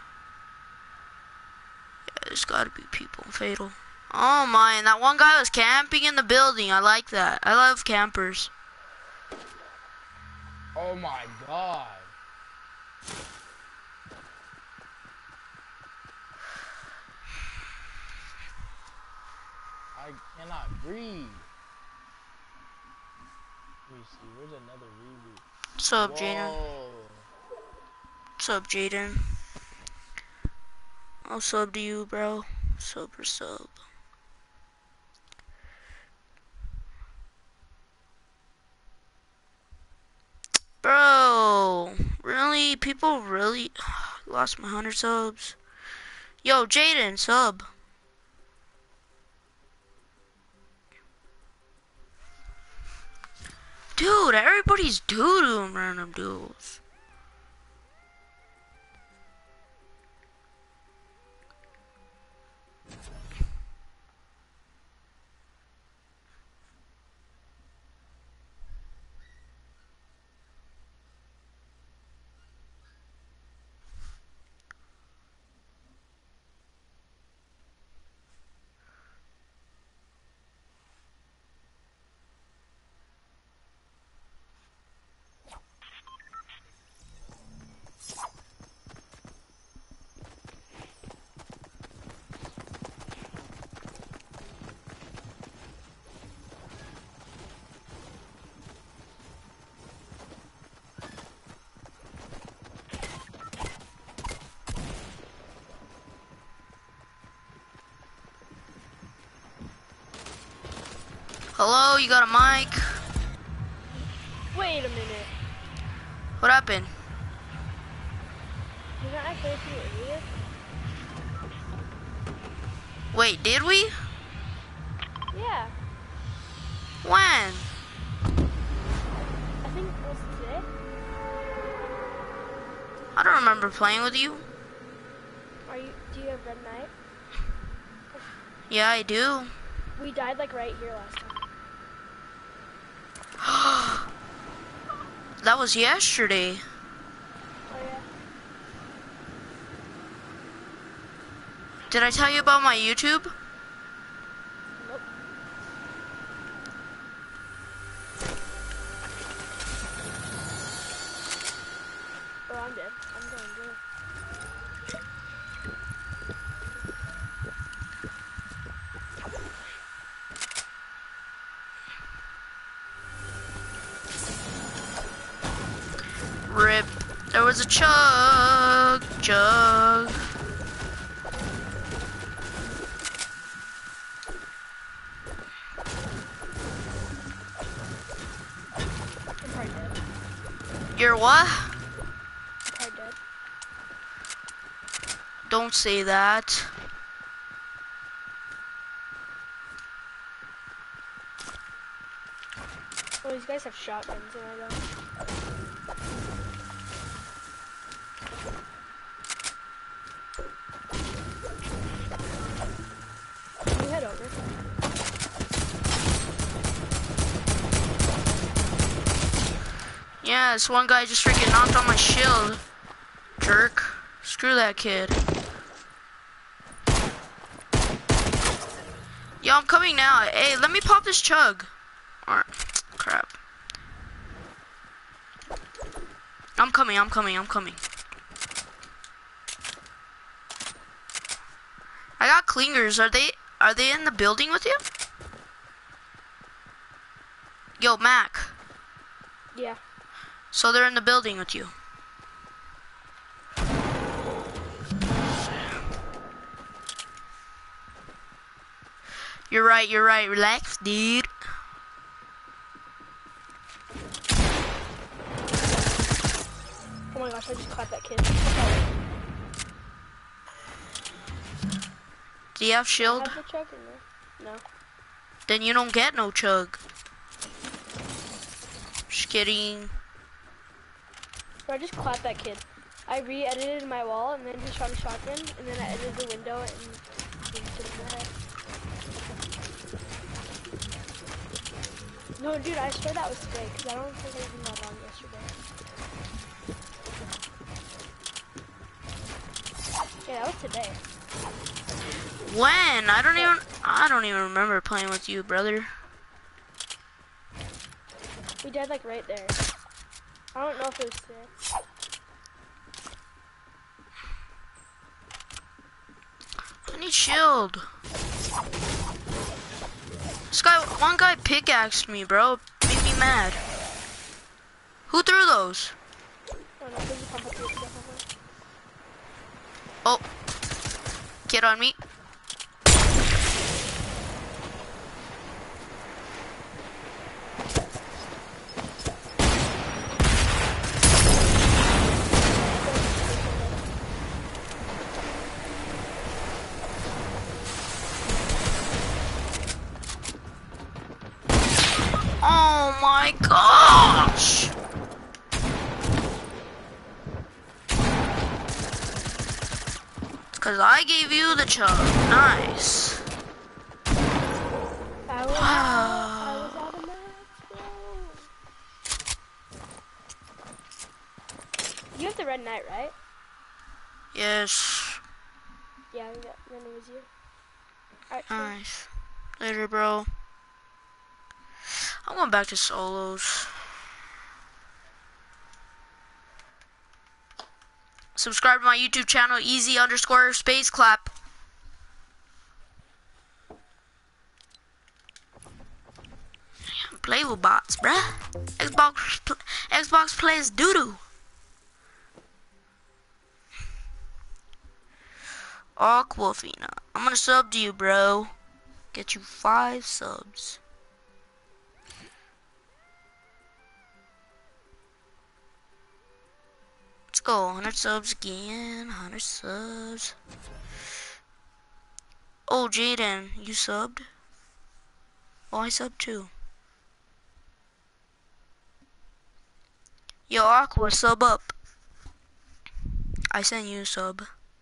there's gotta be people in Fatal. Oh my, and that one guy was camping in the building. I like that. I love campers. Oh my god. I cannot breathe. Let me see, where's another reboot? What's up, Jaden? Whoa. What's up, Jaden? I'll sub to you, bro. Super sub. Bro, really? People really lost my one hundred subs. Yo, Jaden, sub. Dude, everybody's doo-dooing random duels. Hello, you got a mic? Wait a minute. What happened? Did I play with you earlier? Wait, did we? Yeah. When? I think it was today. I don't remember playing with you. Are you? Do you have Red Knight? Yeah, I do. We died like right here last time. That was yesterday. Oh yeah. Did I tell you about my YouTube? Nope. Oh, I'm dead. I'm going good. Rip. There was a chug. Chug. I'm probably dead. You're what? I'm probably dead. Don't say that. Oh, these guys have shotguns and I don't. Can you head over? Yeah, this one guy just freaking knocked on my shield. Jerk. Screw that kid. Yo, I'm coming now. Hey, let me pop this chug. Or, crap. I'm coming, I'm coming, I'm coming. I got clingers. Are they are they in the building with you? Yo, Mac. Yeah. So they're in the building with you. You're right, you're right. Relax, dude. Oh my gosh, I just caught that kid. Do you have Do I shield? have the chug or no? No. Then you don't get no chug. Just kidding. So I just clapped that kid. I re-edited my wall and then he shot a shotgun and then I edited the window and booped it in the head. No, dude, I swear that was today because I don't think I even got on yesterday. Yeah, that was today. When? I don't even I don't even remember playing with you, brother. We died like right there. I don't know if it was today. I need shield. This guy, one guy pickaxed me, bro. Made me mad. Who threw those? Oh no, there's a pump up here. Oh, get on me. Oh my gosh! It's cause I gave you the chug. Nice. I was, I was out of mats, bro. You have the red knight, right? Yes. Yeah, we got, then it was you. Alright, sure. Nice. Later, bro. I'm going back to solos. Subscribe to my YouTube channel, eZe underscore space clap. Play with bots, bruh. Xbox, pl Xbox plays doo-doo. Aquafina. I'm gonna sub to you, bro. Get you five subs. Let's go. one hundred subs again. one hundred subs. Oh, Jaden, you subbed? Oh, I subbed too. Yo, Aqua, sub up. I sent you a sub.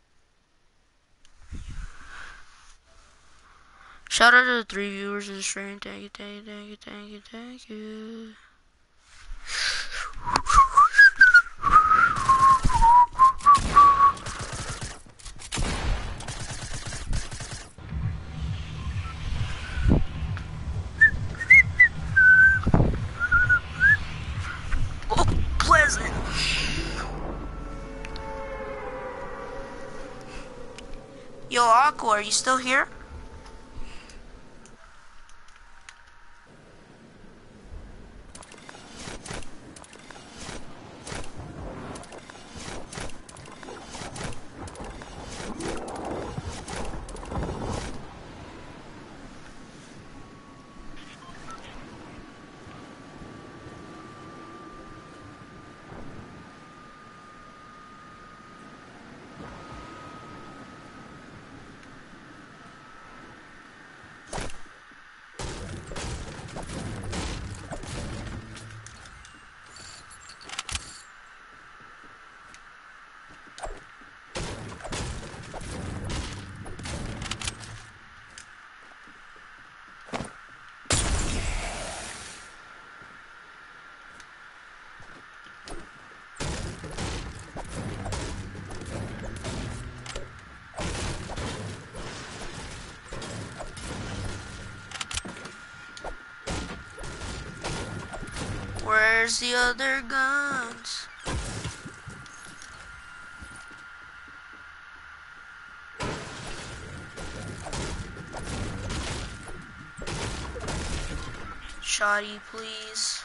Shout out to the three viewers of the stream. Thank you, thank you, thank you, thank you, thank you. Oh, Pleasant. Yo, Aqua, are you still here? Where's the other guns? Shoddy, please.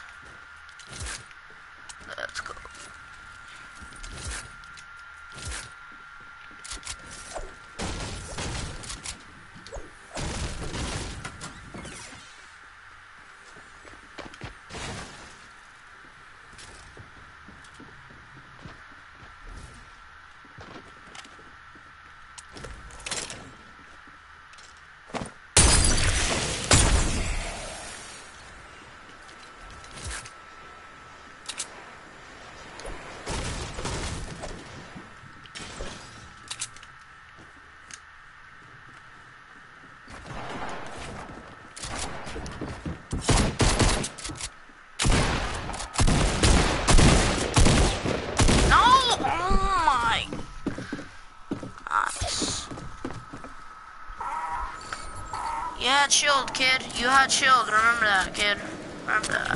Let's go. You had shield, kid. You had shield. Remember that, kid. Remember that.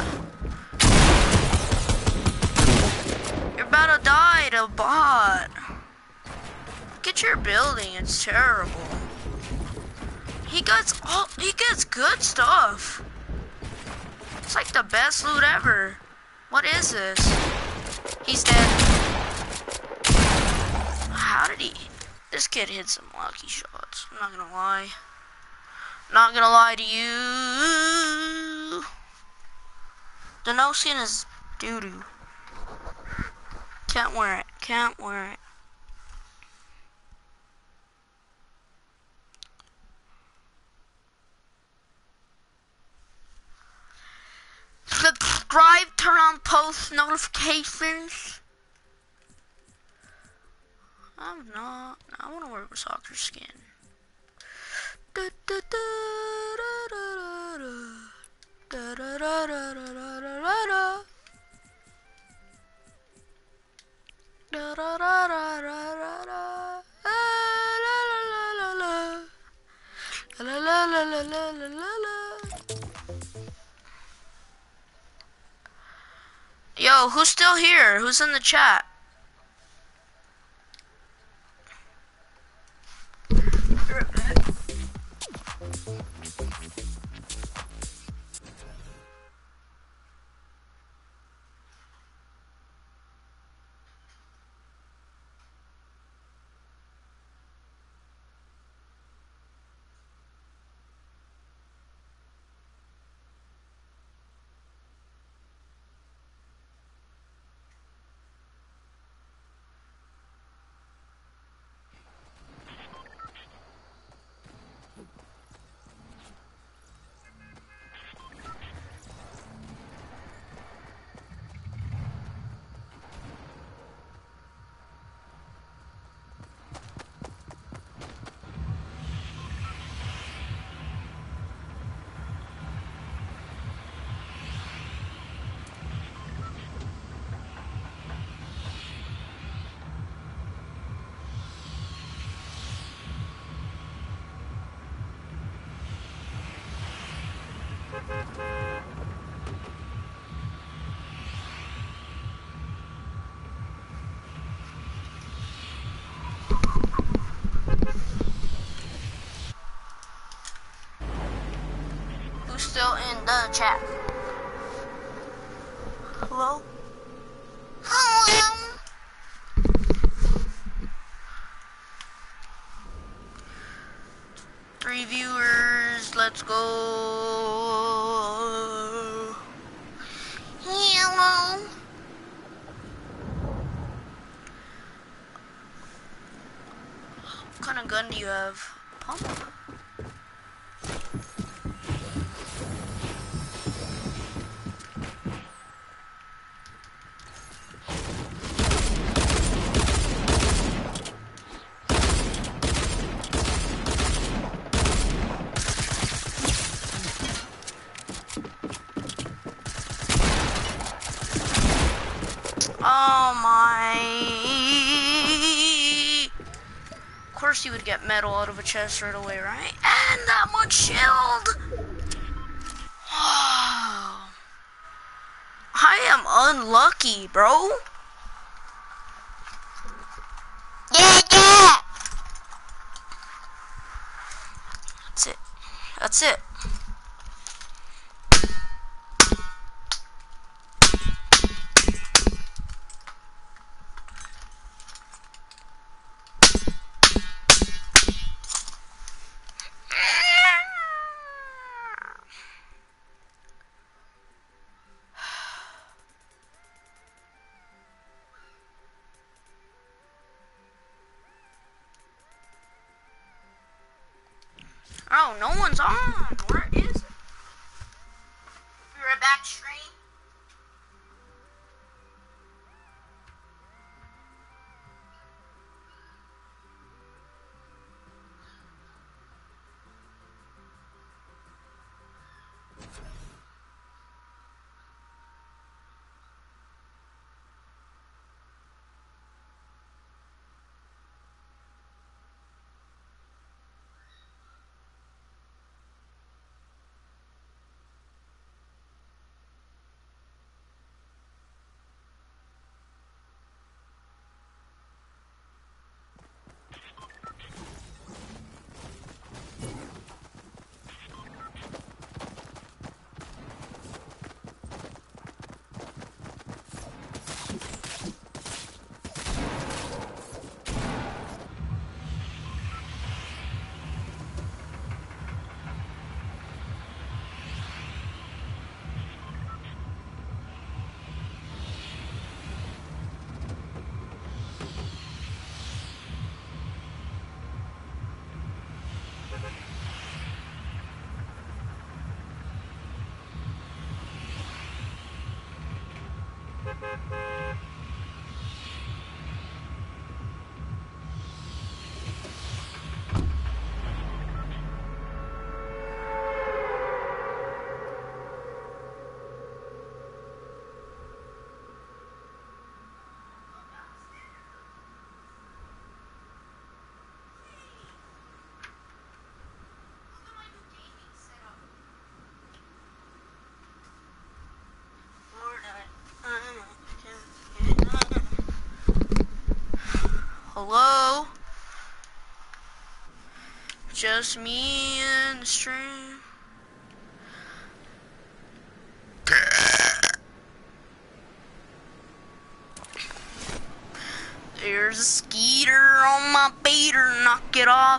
You're about to die to a bot. Look at your building. It's terrible. He gets all. He gets good stuff. It's like the best loot ever. What is this? He's dead. How did he? This kid hit some lucky shots. I'm not gonna lie. Not gonna lie to you. The no skin is doo doo. Can't wear it. Can't wear it. Subscribe, turn on post notifications. I'm not. I want to wear a soccer skin. Da, da, da, da, da, da, da, da, da, da, da, da, da. Da, da, da, da, da, da. La, la, la, la, la. La, la, la, la, la, la, la, la. Yo, who's still here? Who's in the chat? in the chat. Hello? Hello? Three viewers, let's go. Hello? What kind of gun do you have? Pump? Oh my. Of course you would get metal out of a chest right away, right? And that much shield! Wow. I am unlucky, bro. Yeah, yeah! That's it. That's it. Oh, no one's on. Where is it? Be right back, stream. Hello? Just me and the stream. There's a skeeter on my beater, knock it off.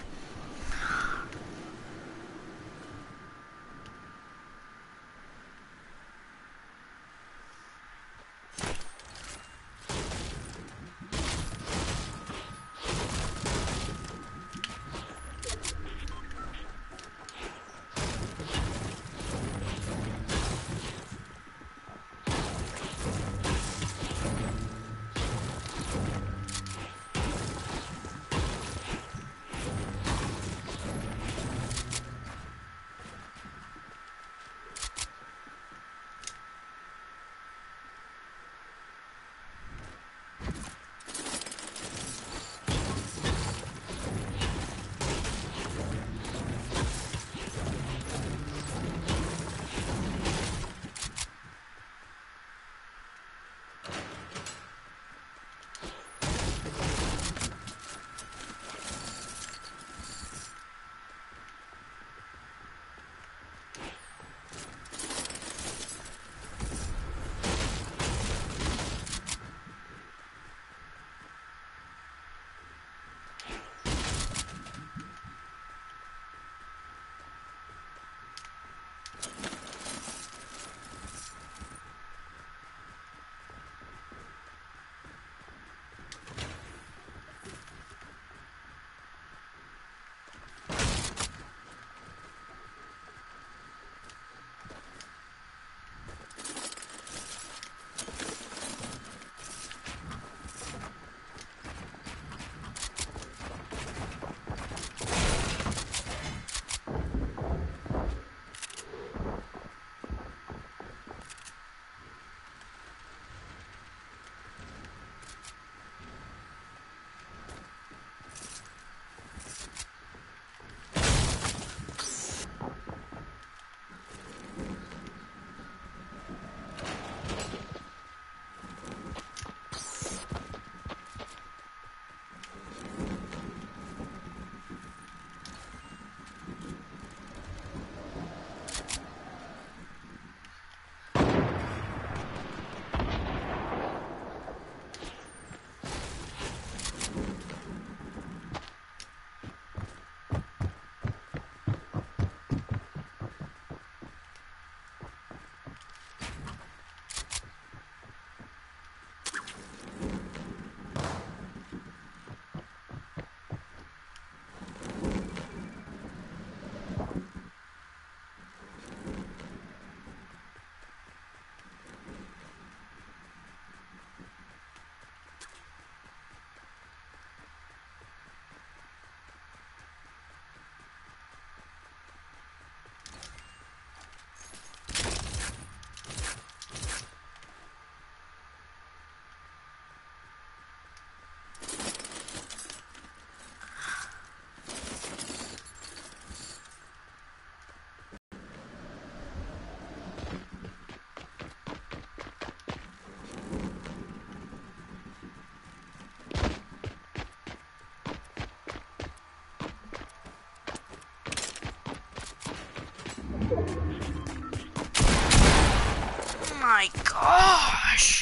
Oh my gosh.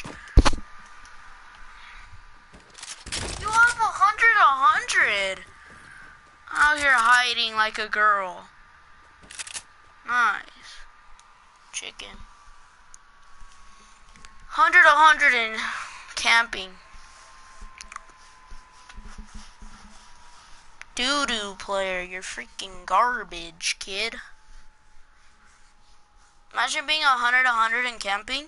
You have a hundred, a hundred. Out here hiding like a girl. Nice. Chicken. Hundred, a hundred and camping. Doo-doo player, you're freaking garbage, kid. Imagine being a hundred, a hundred and camping.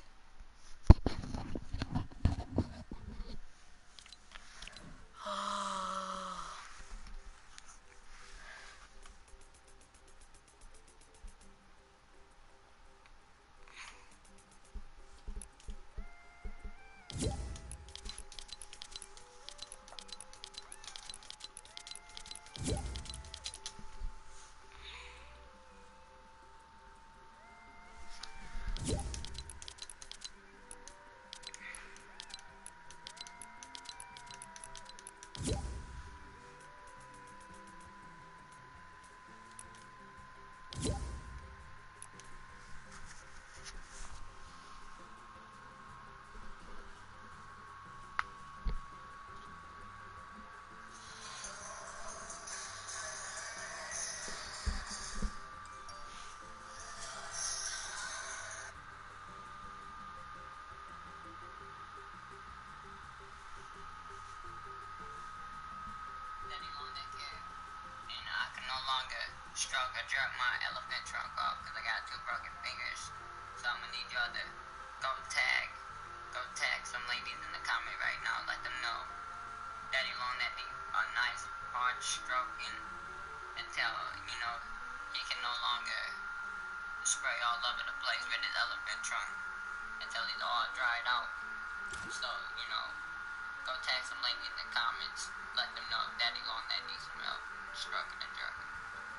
Stroke, I dropped my elephant trunk off because I got two broken fingers. So I'm gonna need y'all to go tag, go tag some ladies in the comment right now. Let them know Daddy Long that need a nice hard stroke and until you know he can no longer spray all over the place with his elephant trunk until he's all dried out. So you know, go tag some ladies in the comments. Let them know Daddy Long that needs some help stroking and jerking.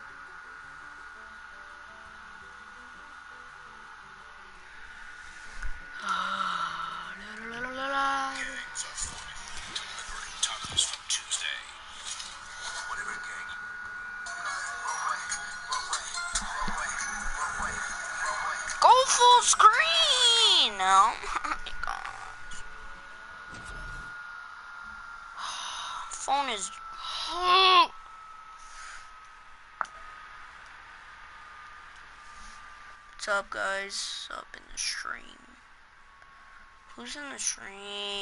Go full screen! Oh my gosh. Phone is... What's up, guys? Up in the stream. Who's in the stream?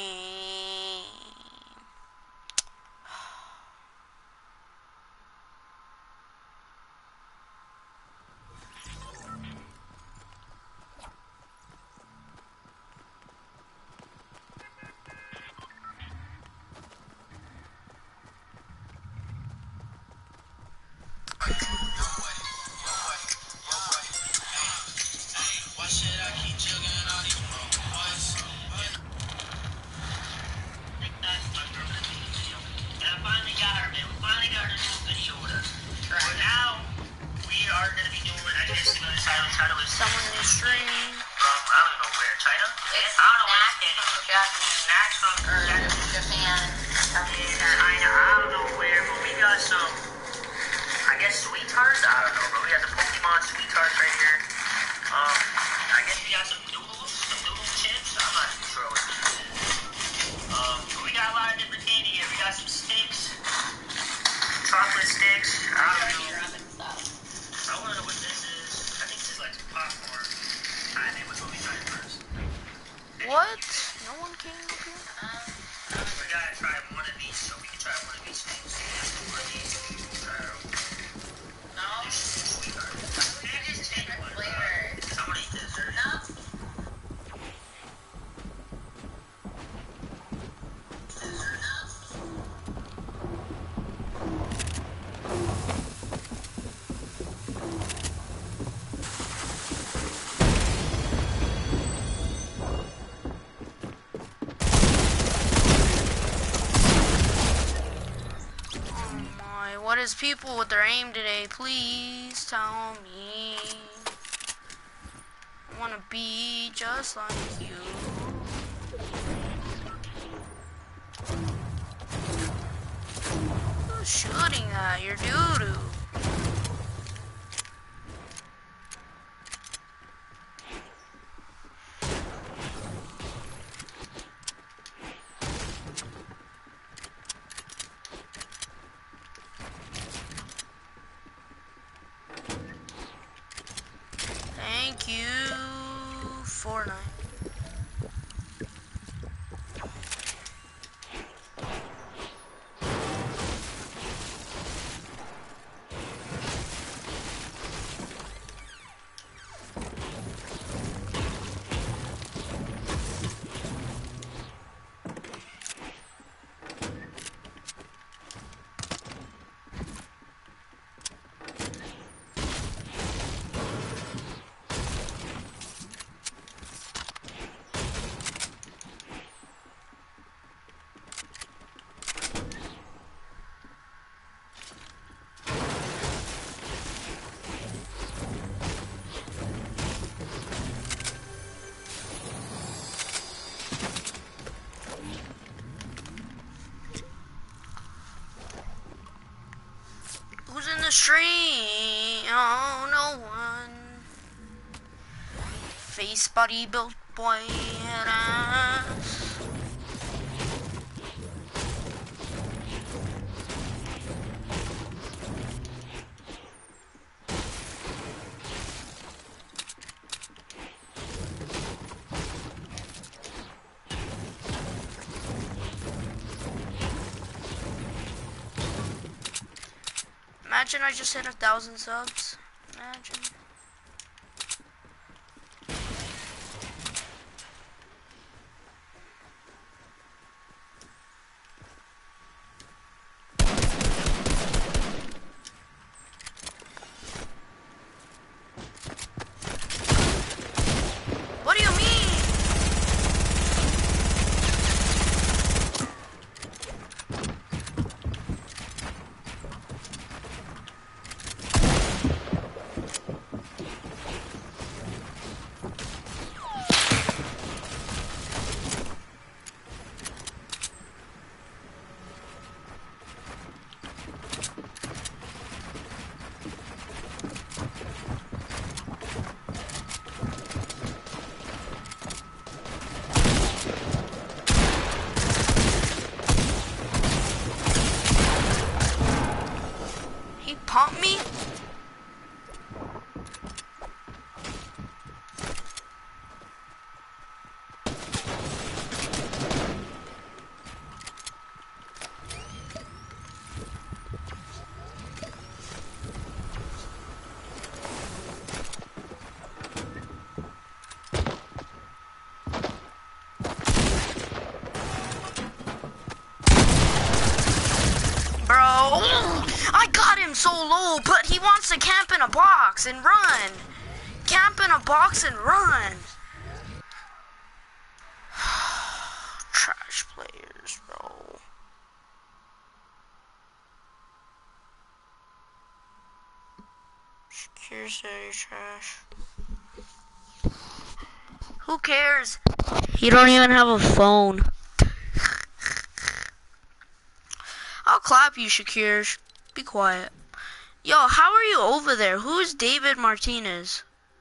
Someone in the stream. From, I don't know where, China? It's I don't know where it's Japanese. Snacks from Japan. China, I don't know where, but we got some, I guess, sweet tarts? I don't know, but we got the Pokemon sweet tarts right here. Um, I guess we got some noodles, some noodle chips. I'm not too sure what this is. Um, but we got a lot of different candy here. We got some sticks, chocolate sticks. I don't know. I want to know what this is. I think this is like some popcorn. Alright, then which one we trying first? What? No one came up here? We gotta try one of these, so we can try one of these things. One of these. Try it out. No. It is different flavors. I want to eat this. No. What is people with their aim today? Please tell me. I wanna be just like you. Who's shooting at your doo-doo? Thank you, Fortnite. Who's in the street? Oh, no one. Face, body, built boy, head ass. Imagine I just hit a thousand subs. Imagine. What do you mean? He pumped me? Bro, I got him so low, but he wants to camp in a box and run. Camp in a box and run. Trash players, bro. Secure city trash. Who cares? You don't even have a phone. I'll clap you, Shakir. Be quiet. Yo, how are you over there? Who is David Martinez?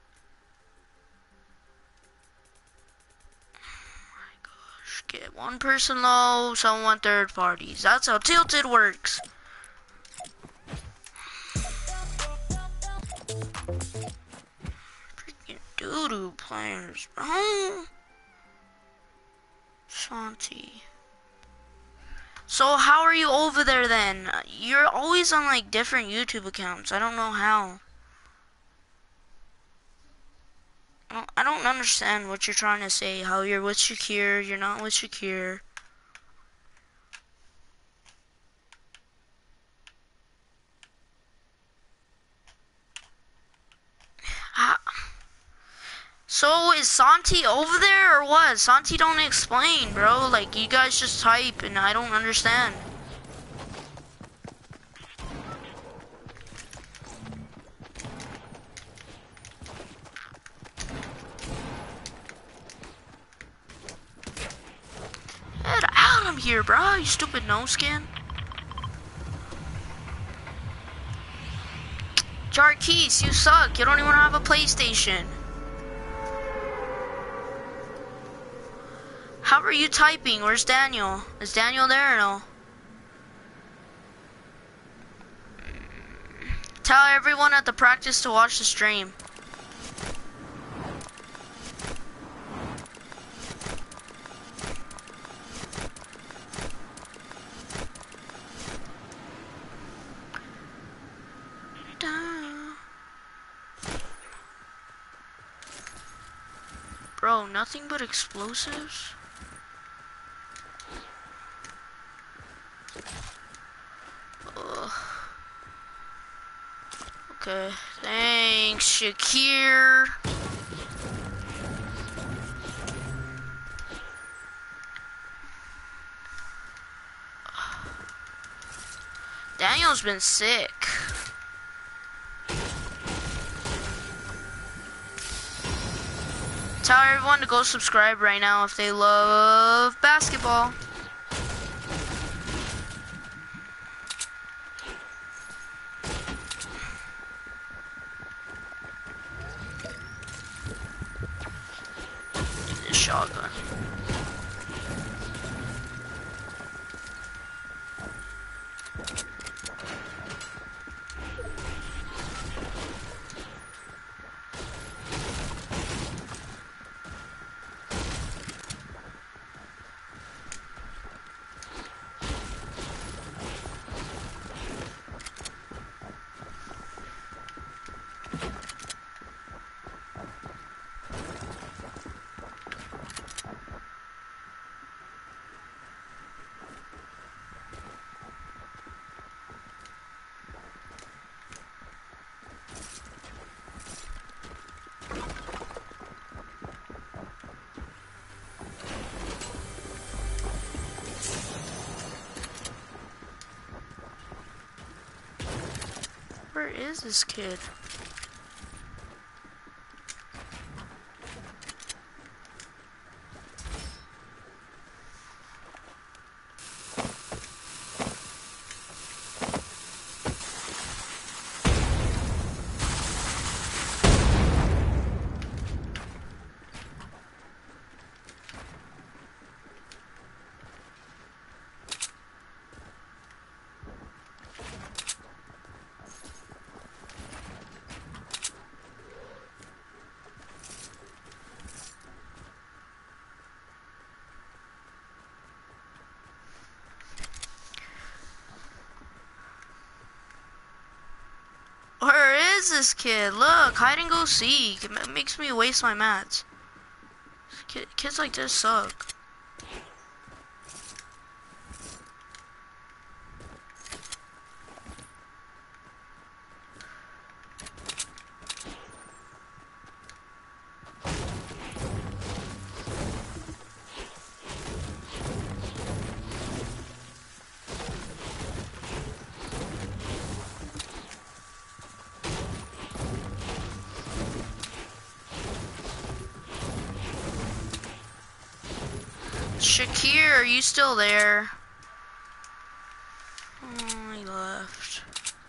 Oh my gosh. Get one person low, someone third parties. That's how Tilted works. Freaking doo-doo players, bro. Shanti. So how are you over there then? You're always on like different YouTube accounts. I don't know how. I don't, I don't understand what you're trying to say. How you're with Shakir, you're not with Shakir. How? So is Santi over there or what? Santi don't explain, bro. Like you guys just type and I don't understand. Get out of here, bro, you stupid no skin. Jarkeese, you suck. You don't even have a PlayStation. How are you typing? Where's Daniel? Is Daniel there or no? Tell everyone at the practice to watch the stream. Bro, nothing but explosives? Ugh. Okay, thanks, Shakir. Daniel's been sick. Tell everyone to go subscribe right now if they love basketball. This shotgun. Where is this kid? Where is this kid? Look, hide and go seek. It ma- makes me waste my mats. Kid, kids like this suck. Shakir, are you still there? Oh, he left.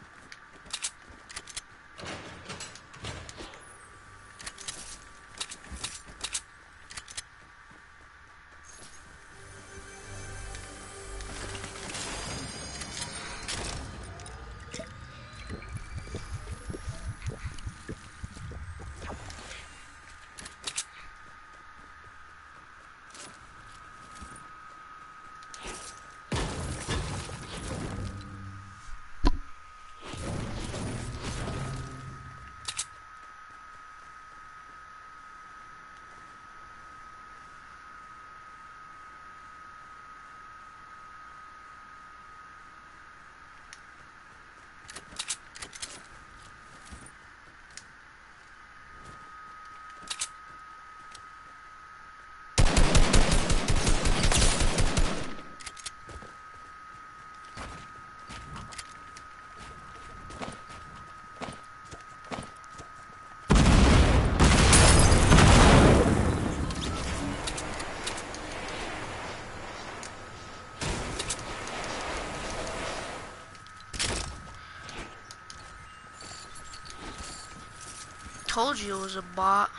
Told you it was a bot.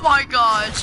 my gosh.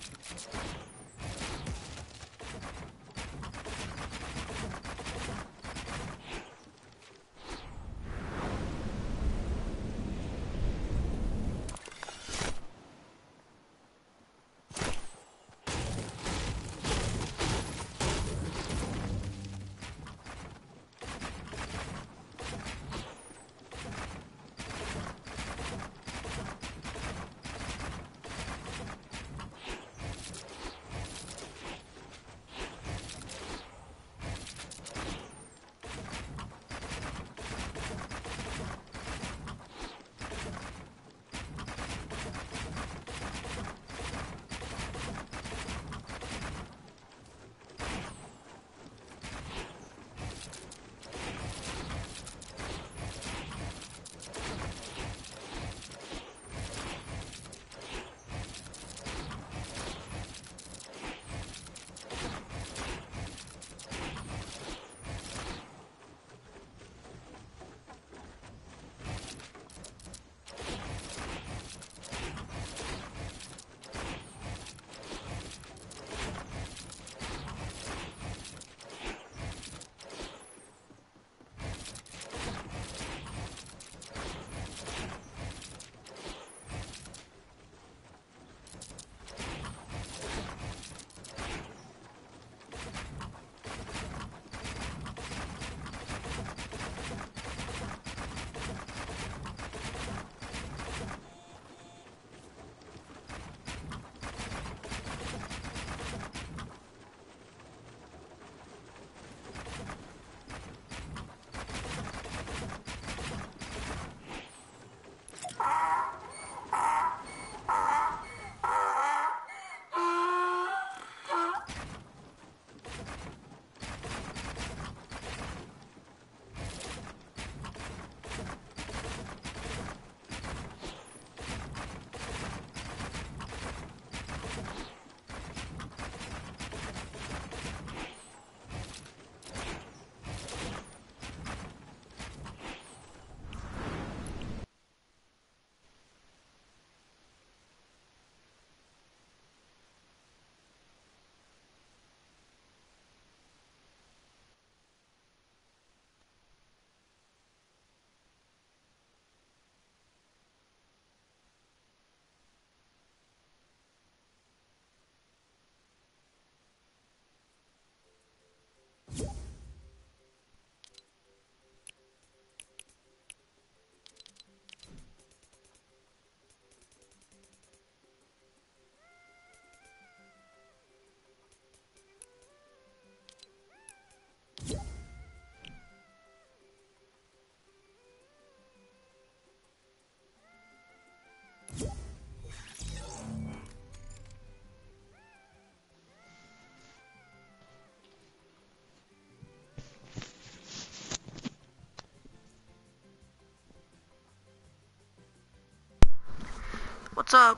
What's up?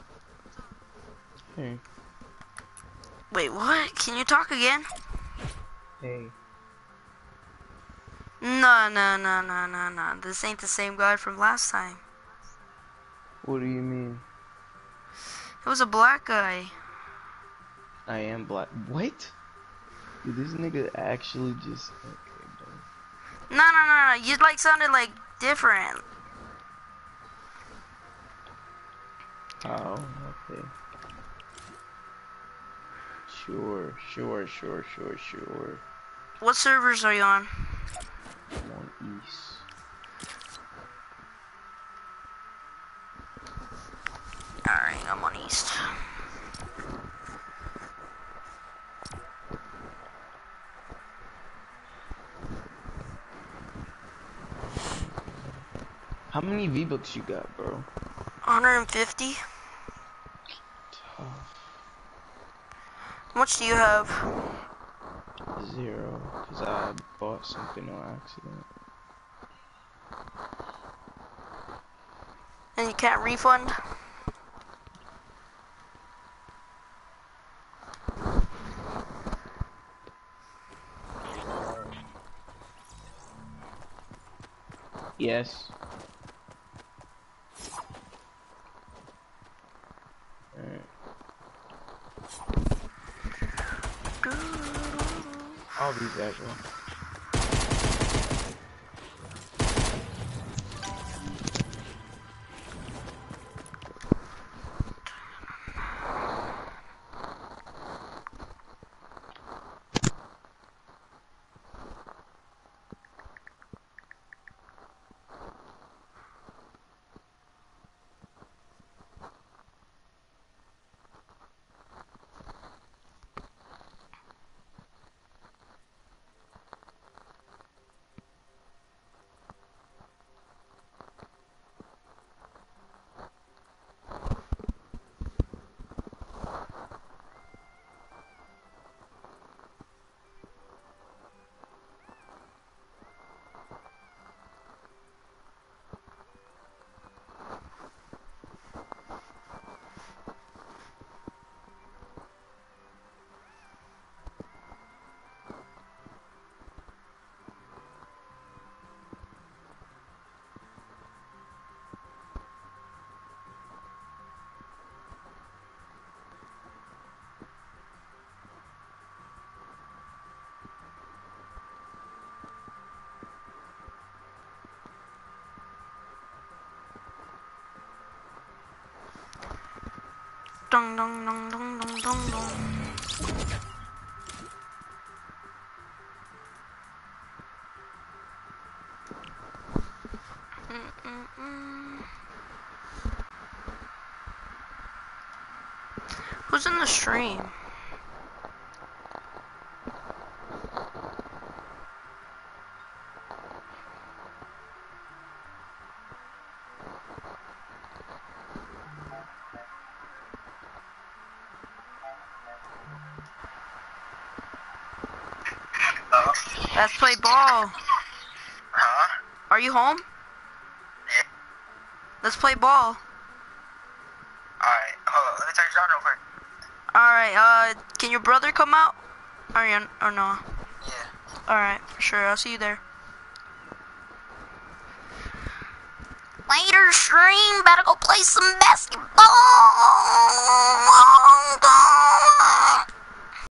Hey. Wait, what? Can you talk again? Hey. No, no, no, no, no, no. This ain't the same guy from last time. What do you mean? It was a black guy. I am black. What? Dude, this nigga actually just... Okay, bro. No, no, no, no. You like sounded like different. Oh, okay. Sure, sure, sure, sure, sure. What servers are you on? I'm on East. Alright, I'm on East. How many V-Bucks you got, bro? one hundred fifty. Tough. How much do you have? Zero, because I bought something on accident. And you can't refund? Yes. Alright. I'll be back, bro. Dong dong dong dong dong dong dong. Mm -mm -mm. Who's in the stream? Let's play ball. Huh? Are you home? Yeah. Let's play ball. Alright, hold on. Let me turn it on real quick. Alright, uh, can your brother come out? Or, you, or no? Yeah. Alright, for sure. I'll see you there. Later stream, better go play some basketball.